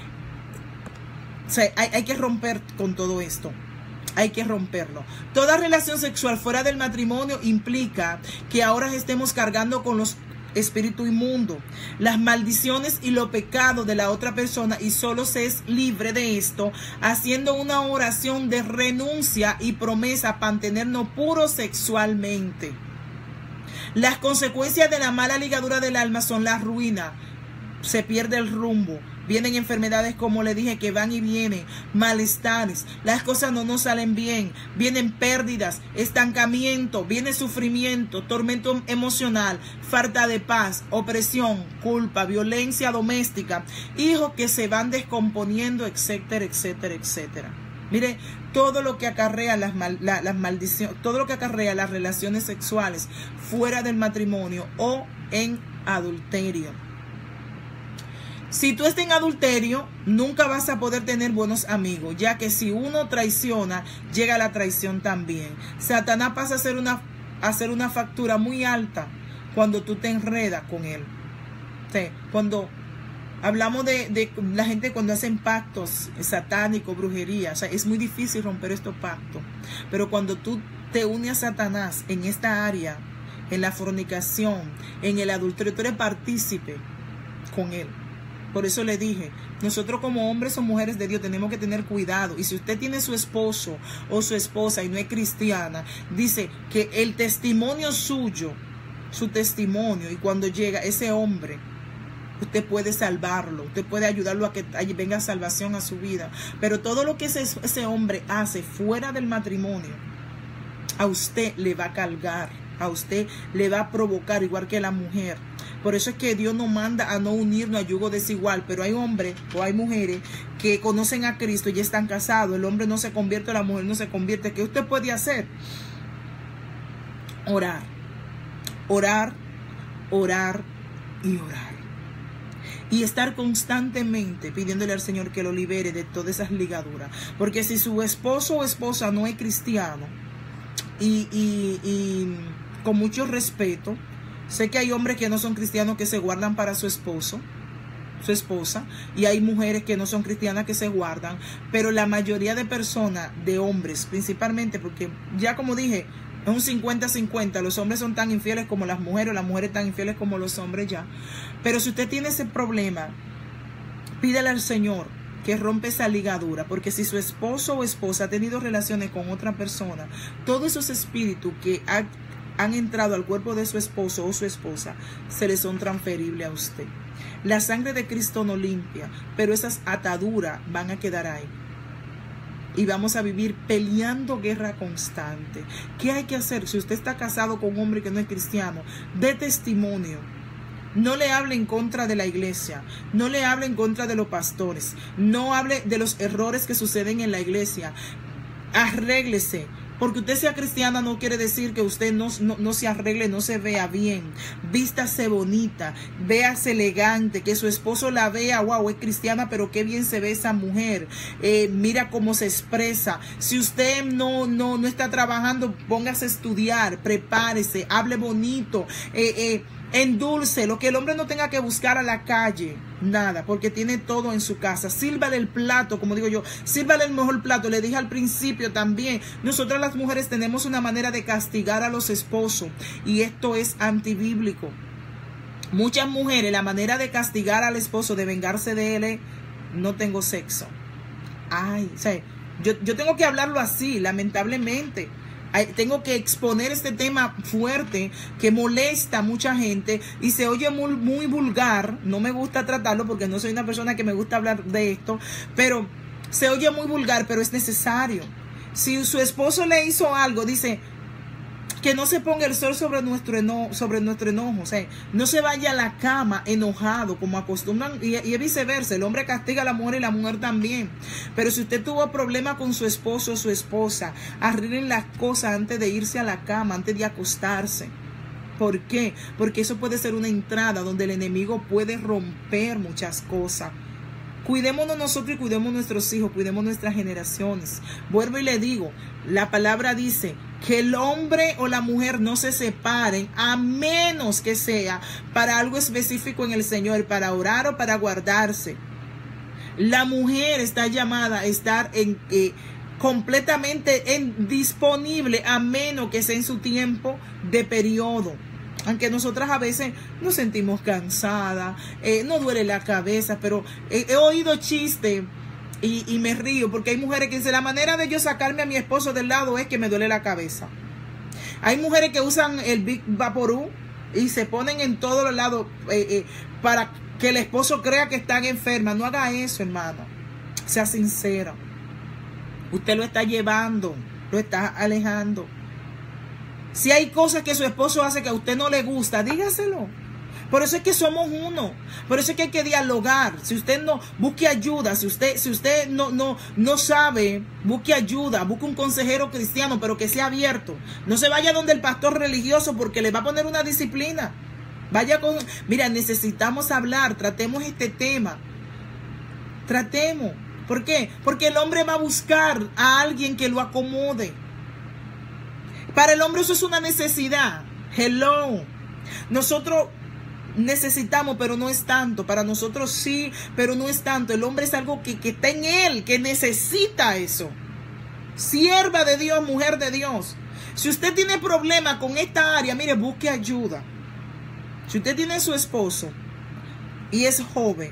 o sea, hay, hay que romper con todo esto. Hay que romperlo. Toda relación sexual fuera del matrimonio implica que ahora estemos cargando con los espíritus inmundos, las maldiciones y los pecados de la otra persona, y solo se es libre de esto haciendo una oración de renuncia y promesa para mantenernos puros sexualmente. Las consecuencias de la mala ligadura del alma son la ruina. Se pierde el rumbo. Vienen enfermedades, como le dije, que van y vienen, malestares, las cosas no nos salen bien, vienen pérdidas, estancamiento, viene sufrimiento, tormento emocional, falta de paz, opresión, culpa, violencia doméstica, hijos que se van descomponiendo, etcétera, etcétera, etcétera. Mire, todo lo que acarrea las, mal, la, las maldiciones, todo lo que acarrea las relaciones sexuales fuera del matrimonio o en adulterio. Si tú estás en adulterio, nunca vas a poder tener buenos amigos, ya que si uno traiciona, llega la traición también. Satanás pasa a hacer una, a hacer una factura muy alta cuando tú te enredas con él. O sea, cuando hablamos de, de la gente cuando hacen pactos satánicos, brujería, o sea, es muy difícil romper estos pactos. Pero cuando tú te unes a Satanás en esta área, en la fornicación, en el adulterio, tú eres partícipe con él. Por eso le dije, nosotros como hombres o mujeres de Dios tenemos que tener cuidado. Y si usted tiene su esposo o su esposa y no es cristiana, dice que el testimonio suyo, su testimonio, y cuando llega ese hombre, usted puede salvarlo, usted puede ayudarlo a que venga salvación a su vida. Pero todo lo que ese, ese hombre hace fuera del matrimonio, a usted le va a cargar, a usted le va a provocar, igual que a la mujer. Por eso es que Dios nos manda a no unirnos a yugo desigual. Pero hay hombres o hay mujeres que conocen a Cristo y ya están casados. El hombre no se convierte, la mujer no se convierte. ¿Qué usted puede hacer? Orar. Orar, orar y orar. Y estar constantemente pidiéndole al Señor que lo libere de todas esas ligaduras. Porque si su esposo o esposa no es cristiano, y, y, y con mucho respeto, sé que hay hombres que no son cristianos que se guardan para su esposo, su esposa, y hay mujeres que no son cristianas que se guardan, pero la mayoría de personas, de hombres principalmente, porque ya como dije, es un cincuenta cincuenta, los hombres son tan infieles como las mujeres, las mujeres tan infieles como los hombres ya. Pero si usted tiene ese problema, pídale al Señor que rompe esa ligadura, porque si su esposo o esposa ha tenido relaciones con otra persona, todos esos espíritus que ha han entrado al cuerpo de su esposo o su esposa, se les son transferibles a usted. La sangre de Cristo no limpia, pero esas ataduras van a quedar ahí. Y vamos a vivir peleando guerra constante. ¿Qué hay que hacer? Si usted está casado con un hombre que no es cristiano, dé testimonio. No le hable en contra de la iglesia, no le hable en contra de los pastores, no hable de los errores que suceden en la iglesia. Arréglese. Porque usted sea cristiana no quiere decir que usted no, no, no se arregle, no se vea bien. Vístase bonita, véase elegante, que su esposo la vea, wow, es cristiana, pero qué bien se ve esa mujer. Eh, mira cómo se expresa. Si usted no, no, no está trabajando, póngase a estudiar, prepárese, hable bonito, eh, eh, endulce, lo que el hombre no tenga que buscar a la calle. Nada, porque tiene todo en su casa. Sírvale el plato, como digo yo, sírvale el mejor plato. Le dije al principio también, nosotras las mujeres tenemos una manera de castigar a los esposos, y esto es antibíblico. Muchas mujeres, la manera de castigar al esposo, de vengarse de él, es: no tengo sexo. Ay, o sea, yo, yo tengo que hablarlo así, lamentablemente. Tengo que exponer este tema fuerte que molesta a mucha gente y se oye muy, muy vulgar. No me gusta tratarlo porque no soy una persona que me gusta hablar de esto, pero se oye muy vulgar, pero es necesario. Si su esposo le hizo algo, dice que no se ponga el sol sobre nuestro enojo, sobre nuestro enojo, o sea, no se vaya a la cama enojado como acostumbran, y, y viceversa. El hombre castiga a la mujer y la mujer también. Pero si usted tuvo problema con su esposo o su esposa, arreglen las cosas antes de irse a la cama, antes de acostarse. ¿Por qué? Porque eso puede ser una entrada donde el enemigo puede romper muchas cosas. Cuidémonos nosotros y cuidemos nuestros hijos, cuidemos nuestras generaciones. Vuelvo y le digo, la palabra dice que el hombre o la mujer no se separen a menos que sea para algo específico en el Señor, para orar o para guardarse. La mujer está llamada a estar en, eh, completamente en, disponible a menos que sea en su tiempo de periodo. Aunque nosotras a veces nos sentimos cansadas, eh, no duele la cabeza, pero eh, he oído chistes y, y me río porque hay mujeres que dicen, la manera de yo sacarme a mi esposo del lado es que me duele la cabeza. Hay mujeres que usan el Big Vaporú y se ponen en todos los lados eh, eh, para que el esposo crea que están enfermas. No haga eso, hermano. Sea sincero. Usted lo está llevando, lo está alejando. Si hay cosas que su esposo hace que a usted no le gusta, dígaselo. Por eso es que somos uno. Por eso es que hay que dialogar. Si usted no, busque ayuda. Si usted, si usted no, no, no sabe, busque ayuda. Busque un consejero cristiano, pero que sea abierto. No se vaya donde el pastor religioso porque le va a poner una disciplina. Vaya con... Mira, necesitamos hablar. Tratemos este tema. Tratemos. ¿Por qué? Porque el hombre va a buscar a alguien que lo acomode. Para el hombre eso es una necesidad. Hello. Nosotros necesitamos, pero no es tanto. Para nosotros sí, pero no es tanto. El hombre es algo que, que está en él, que necesita eso. Sierva de Dios, mujer de Dios. Si usted tiene problema con esta área, mire, busque ayuda. Si usted tiene su esposo y es joven,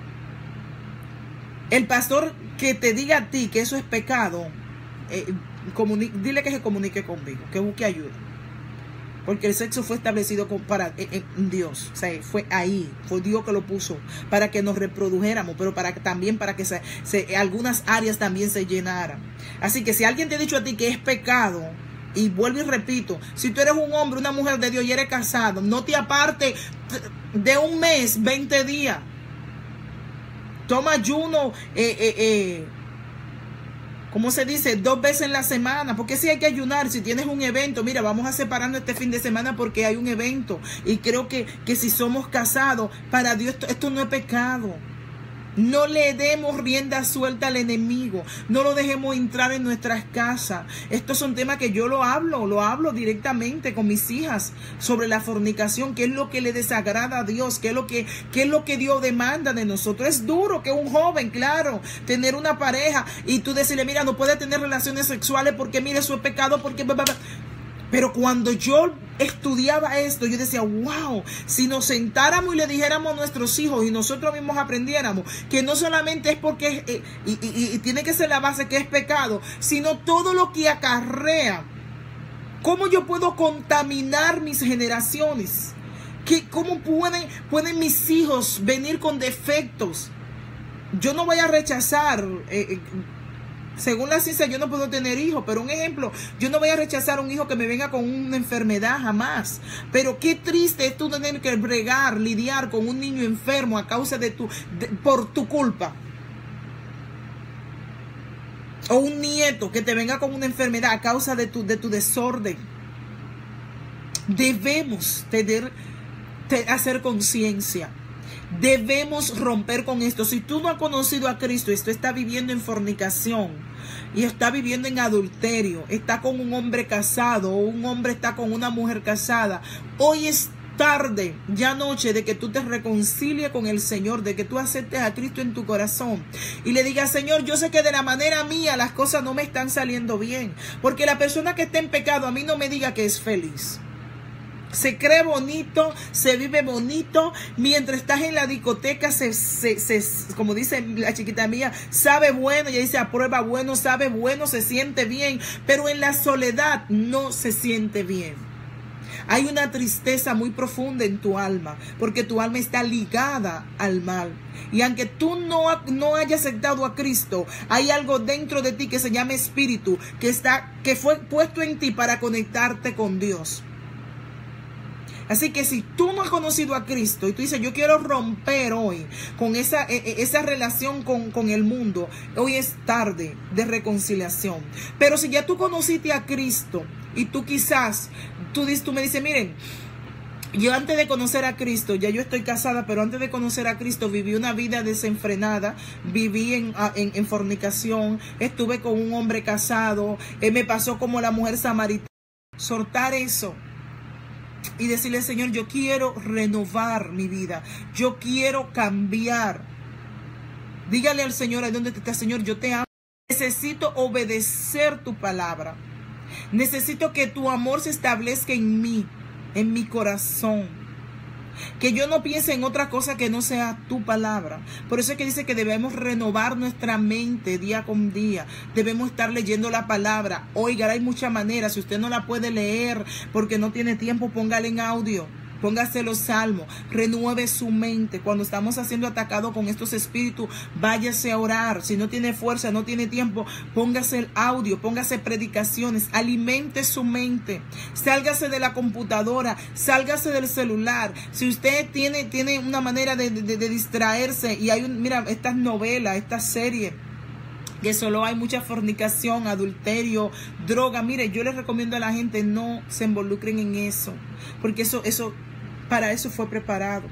el pastor que te diga a ti que eso es pecado, eh, dile que se comunique conmigo, que busque ayuda. Porque el sexo fue establecido con, para en, en Dios. O sea, fue ahí, fue Dios que lo puso para que nos reprodujéramos, pero para también para que se, se, algunas áreas también se llenaran. Así que si alguien te ha dicho a ti que es pecado, y vuelvo y repito, si tú eres un hombre, una mujer de Dios y eres casado, no te aparte de un mes, veinte días. Toma ayuno, eh, eh, eh, ¿cómo se dice? Dos veces en la semana. Porque si hay que ayunar, si tienes un evento, mira, vamos a separarnos este fin de semana porque hay un evento. Y creo que, que si somos casados, para Dios esto, esto no es pecado. No le demos rienda suelta al enemigo. No lo dejemos entrar en nuestras casas. Estos son temas que yo lo hablo, lo hablo directamente con mis hijas sobre la fornicación, qué es lo que le desagrada a Dios, qué es lo que, qué es lo que Dios demanda de nosotros. Es duro que un joven, claro, tener una pareja y tú decirle, mira, no puede tener relaciones sexuales porque mire, eso es pecado, porque... Pero cuando yo estudiaba esto, yo decía, wow, si nos sentáramos y le dijéramos a nuestros hijos y nosotros mismos aprendiéramos que no solamente es porque, eh, y, y, y tiene que ser la base que es pecado, sino todo lo que acarrea, cómo yo puedo contaminar mis generaciones, que cómo pueden, pueden mis hijos venir con defectos. Yo no voy a rechazar... Eh, eh, Según la ciencia yo no puedo tener hijos, pero un ejemplo, yo no voy a rechazar a un hijo que me venga con una enfermedad jamás. Pero qué triste es tú tener que bregar, lidiar con un niño enfermo a causa de tu, de, por tu culpa. O un nieto que te venga con una enfermedad a causa de tu, de tu desorden. Debemos tener, te, hacer conciencia. Debemos romper con esto. Si tú no has conocido a Cristo y tú estás viviendo en fornicación y está viviendo en adulterio, está con un hombre casado o un hombre está con una mujer casada, hoy es tarde, ya noche, de que tú te reconcilies con el Señor, de que tú aceptes a Cristo en tu corazón y le digas, Señor, yo sé que de la manera mía las cosas no me están saliendo bien, porque la persona que está en pecado a mí no me diga que es feliz. Se cree bonito, se vive bonito, mientras estás en la discoteca, se, se, se, como dice la chiquita mía, sabe bueno, ella dice aprueba bueno, sabe bueno, se siente bien, pero en la soledad no se siente bien. Hay una tristeza muy profunda en tu alma, porque tu alma está ligada al mal. Y aunque tú no, no hayas aceptado a Cristo, hay algo dentro de ti que se llama espíritu, que, está, que fue puesto en ti para conectarte con Dios. Así que si tú no has conocido a Cristo y tú dices, yo quiero romper hoy con esa, esa relación con, con el mundo, hoy es tarde de reconciliación. Pero si ya tú conociste a Cristo y tú quizás, tú, tú me dices, miren, Yo antes de conocer a Cristo, ya yo estoy casada, pero antes de conocer a Cristo viví una vida desenfrenada, viví en, en, en fornicación, estuve con un hombre casado, eh, me pasó como la mujer samaritana. Soltar eso y decirle, Señor, yo quiero renovar mi vida, yo quiero cambiar. Dígale al Señor, ahí donde está, Señor, yo te amo, necesito obedecer tu palabra, necesito que tu amor se establezca en mí, en mi corazón, que yo no piense en otra cosa que no sea tu palabra. Por eso es que dice que debemos renovar nuestra mente día con día, debemos estar leyendo la palabra. Oiga, hay muchas maneras. Si usted no la puede leer porque no tiene tiempo, póngala en audio, póngase los salmos, renueve su mente. Cuando estamos siendo atacados con estos espíritus, váyase a orar. Si no tiene fuerza, no tiene tiempo, póngase el audio, póngase predicaciones, alimente su mente, sálgase de la computadora, sálgase del celular. Si usted tiene, tiene una manera de, de, de distraerse, y hay un, mira, estas novelas, estas series, que solo hay mucha fornicación, adulterio, droga. Mire, yo les recomiendo a la gente no se involucren en eso, porque eso, eso, para eso fue preparado.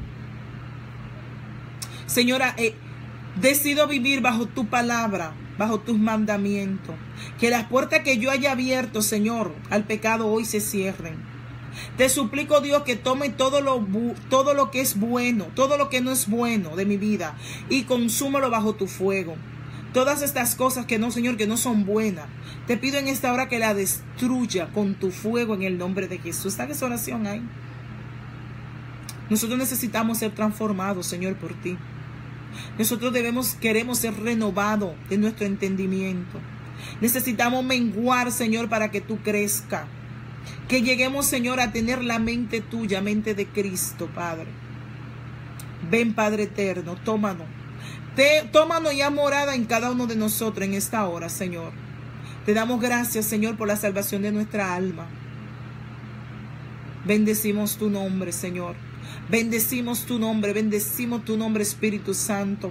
Señora, eh, decido vivir bajo tu palabra, bajo tus mandamientos. Que las puertas que yo haya abierto, Señor, al pecado hoy se cierren. Te suplico, Dios, que tome todo lo, todo lo que es bueno, todo lo que no es bueno de mi vida, y consúmalo bajo tu fuego. Todas estas cosas que no, Señor, que no son buenas, te pido en esta hora que la destruya con tu fuego en el nombre de Jesús. ¿Está esa oración ahí? Nosotros necesitamos ser transformados, Señor, por ti. Nosotros debemos, queremos ser renovados de nuestro entendimiento. Necesitamos menguar, Señor, para que tú crezcas. Que lleguemos, Señor, a tener la mente tuya, mente de Cristo, Padre. Ven, Padre eterno, tómanos. Te, tómanos ya morada en cada uno de nosotros en esta hora, Señor. Te damos gracias, Señor, por la salvación de nuestra alma. Bendecimos tu nombre, Señor. Bendecimos tu nombre, bendecimos tu nombre, Espíritu Santo.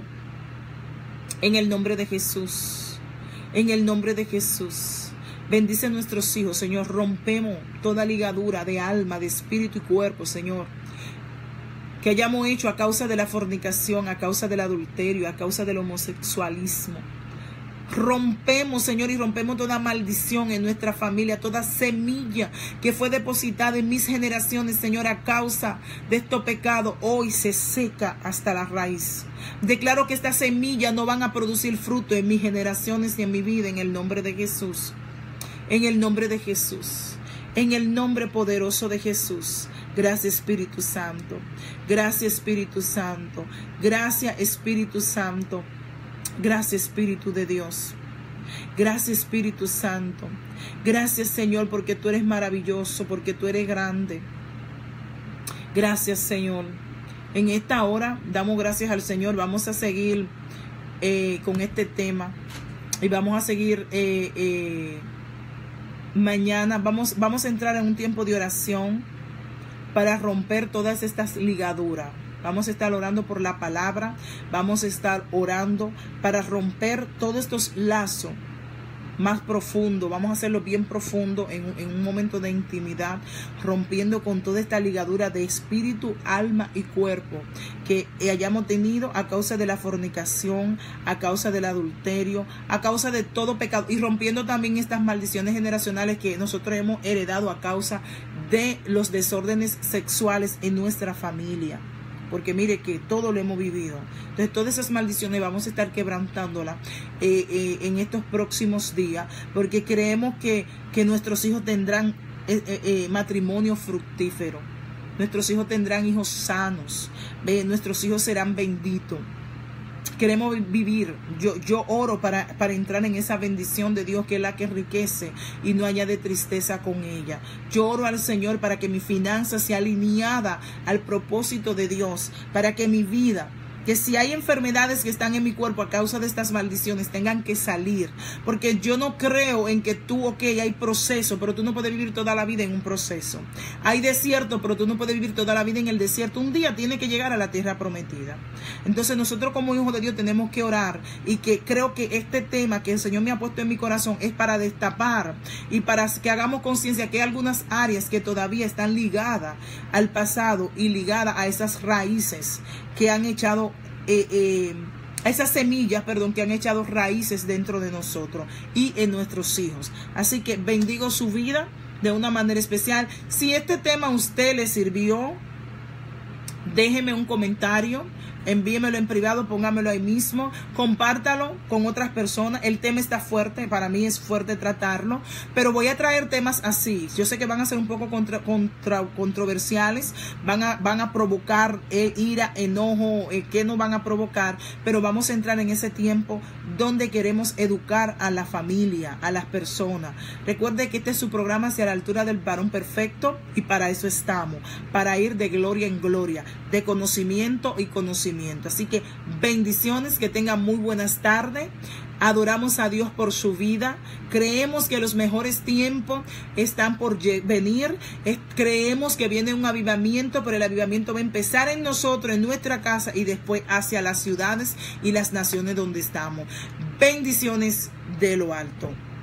En el nombre de Jesús. En el nombre de Jesús. Bendice a nuestros hijos, Señor. Rompemos toda ligadura de alma, de espíritu y cuerpo, Señor, que hayamos hecho a causa de la fornicación, a causa del adulterio, a causa del homosexualismo. Rompemos, Señor, y rompemos toda maldición en nuestra familia, toda semilla que fue depositada en mis generaciones, Señor, a causa de estos pecados, hoy se seca hasta la raíz. Declaro que estas semillas no van a producir fruto en mis generaciones y en mi vida, en el nombre de Jesús. En el nombre de Jesús. En el nombre poderoso de Jesús. Gracias, Espíritu Santo. Gracias, Espíritu Santo. Gracias, Espíritu Santo. Gracias, Espíritu de Dios. Gracias, Espíritu Santo. Gracias, Señor, porque tú eres maravilloso, porque tú eres grande. Gracias, Señor. En esta hora damos gracias al Señor. Vamos a seguir eh, con este tema. Y vamos a seguir eh, eh, mañana. Vamos, vamos a entrar en un tiempo de oración para romper todas estas ligaduras. Vamos a estar orando por la palabra. Vamos a estar orando para romper todos estos lazos más profundos. Vamos a hacerlo bien profundo en, en un momento de intimidad, rompiendo con toda esta ligadura de espíritu, alma y cuerpo que hayamos tenido a causa de la fornicación, a causa del adulterio, a causa de todo pecado, y rompiendo también estas maldiciones generacionales que nosotros hemos heredado a causa de los desórdenes sexuales en nuestra familia. Porque mire que todo lo hemos vivido. Entonces todas esas maldiciones vamos a estar quebrantándolas eh, eh, en estos próximos días. Porque creemos que, que nuestros hijos tendrán eh, eh, matrimonio fructífero. Nuestros hijos tendrán hijos sanos. Eh, nuestros hijos serán benditos. Queremos vivir. Yo, yo oro para, para entrar en esa bendición de Dios, que es la que enriquece y no añade tristeza con ella. Yo oro al Señor para que mi finanza sea alineada al propósito de Dios, para que mi vida que si hay enfermedades que están en mi cuerpo a causa de estas maldiciones, tengan que salir. Porque yo no creo en que tú, ok, hay proceso, pero tú no puedes vivir toda la vida en un proceso. Hay desierto, pero tú no puedes vivir toda la vida en el desierto. Un día tiene que llegar a la tierra prometida. Entonces nosotros como hijos de Dios tenemos que orar, y que creo que este tema que el Señor me ha puesto en mi corazón es para destapar y para que hagamos conciencia que hay algunas áreas que todavía están ligadas al pasado y ligadas a esas raíces que han echado eh, eh, esas semillas, perdón, que han echado raíces dentro de nosotros y en nuestros hijos. Así que bendigo su vida de una manera especial. Si este tema a usted le sirvió, déjeme un comentario, envíemelo en privado, póngamelo ahí mismo, compártalo con otras personas. El tema está fuerte, para mí es fuerte tratarlo, pero voy a traer temas así. Yo sé que van a ser un poco contra, contra, controversiales, van a, van a provocar eh, ira, enojo, eh, que no van a provocar, pero vamos a entrar en ese tiempo donde queremos educar a la familia, a las personas. Recuerde que este es su programa Hacia la Altura del Varón Perfecto, y para eso estamos, para ir de gloria en gloria, de conocimiento y conocimiento. Así que bendiciones, que tengan muy buenas tardes. Adoramos a Dios por su vida. Creemos que los mejores tiempos están por venir. Creemos que viene un avivamiento, pero el avivamiento va a empezar en nosotros, en nuestra casa, y después hacia las ciudades y las naciones donde estamos. Bendiciones de lo alto.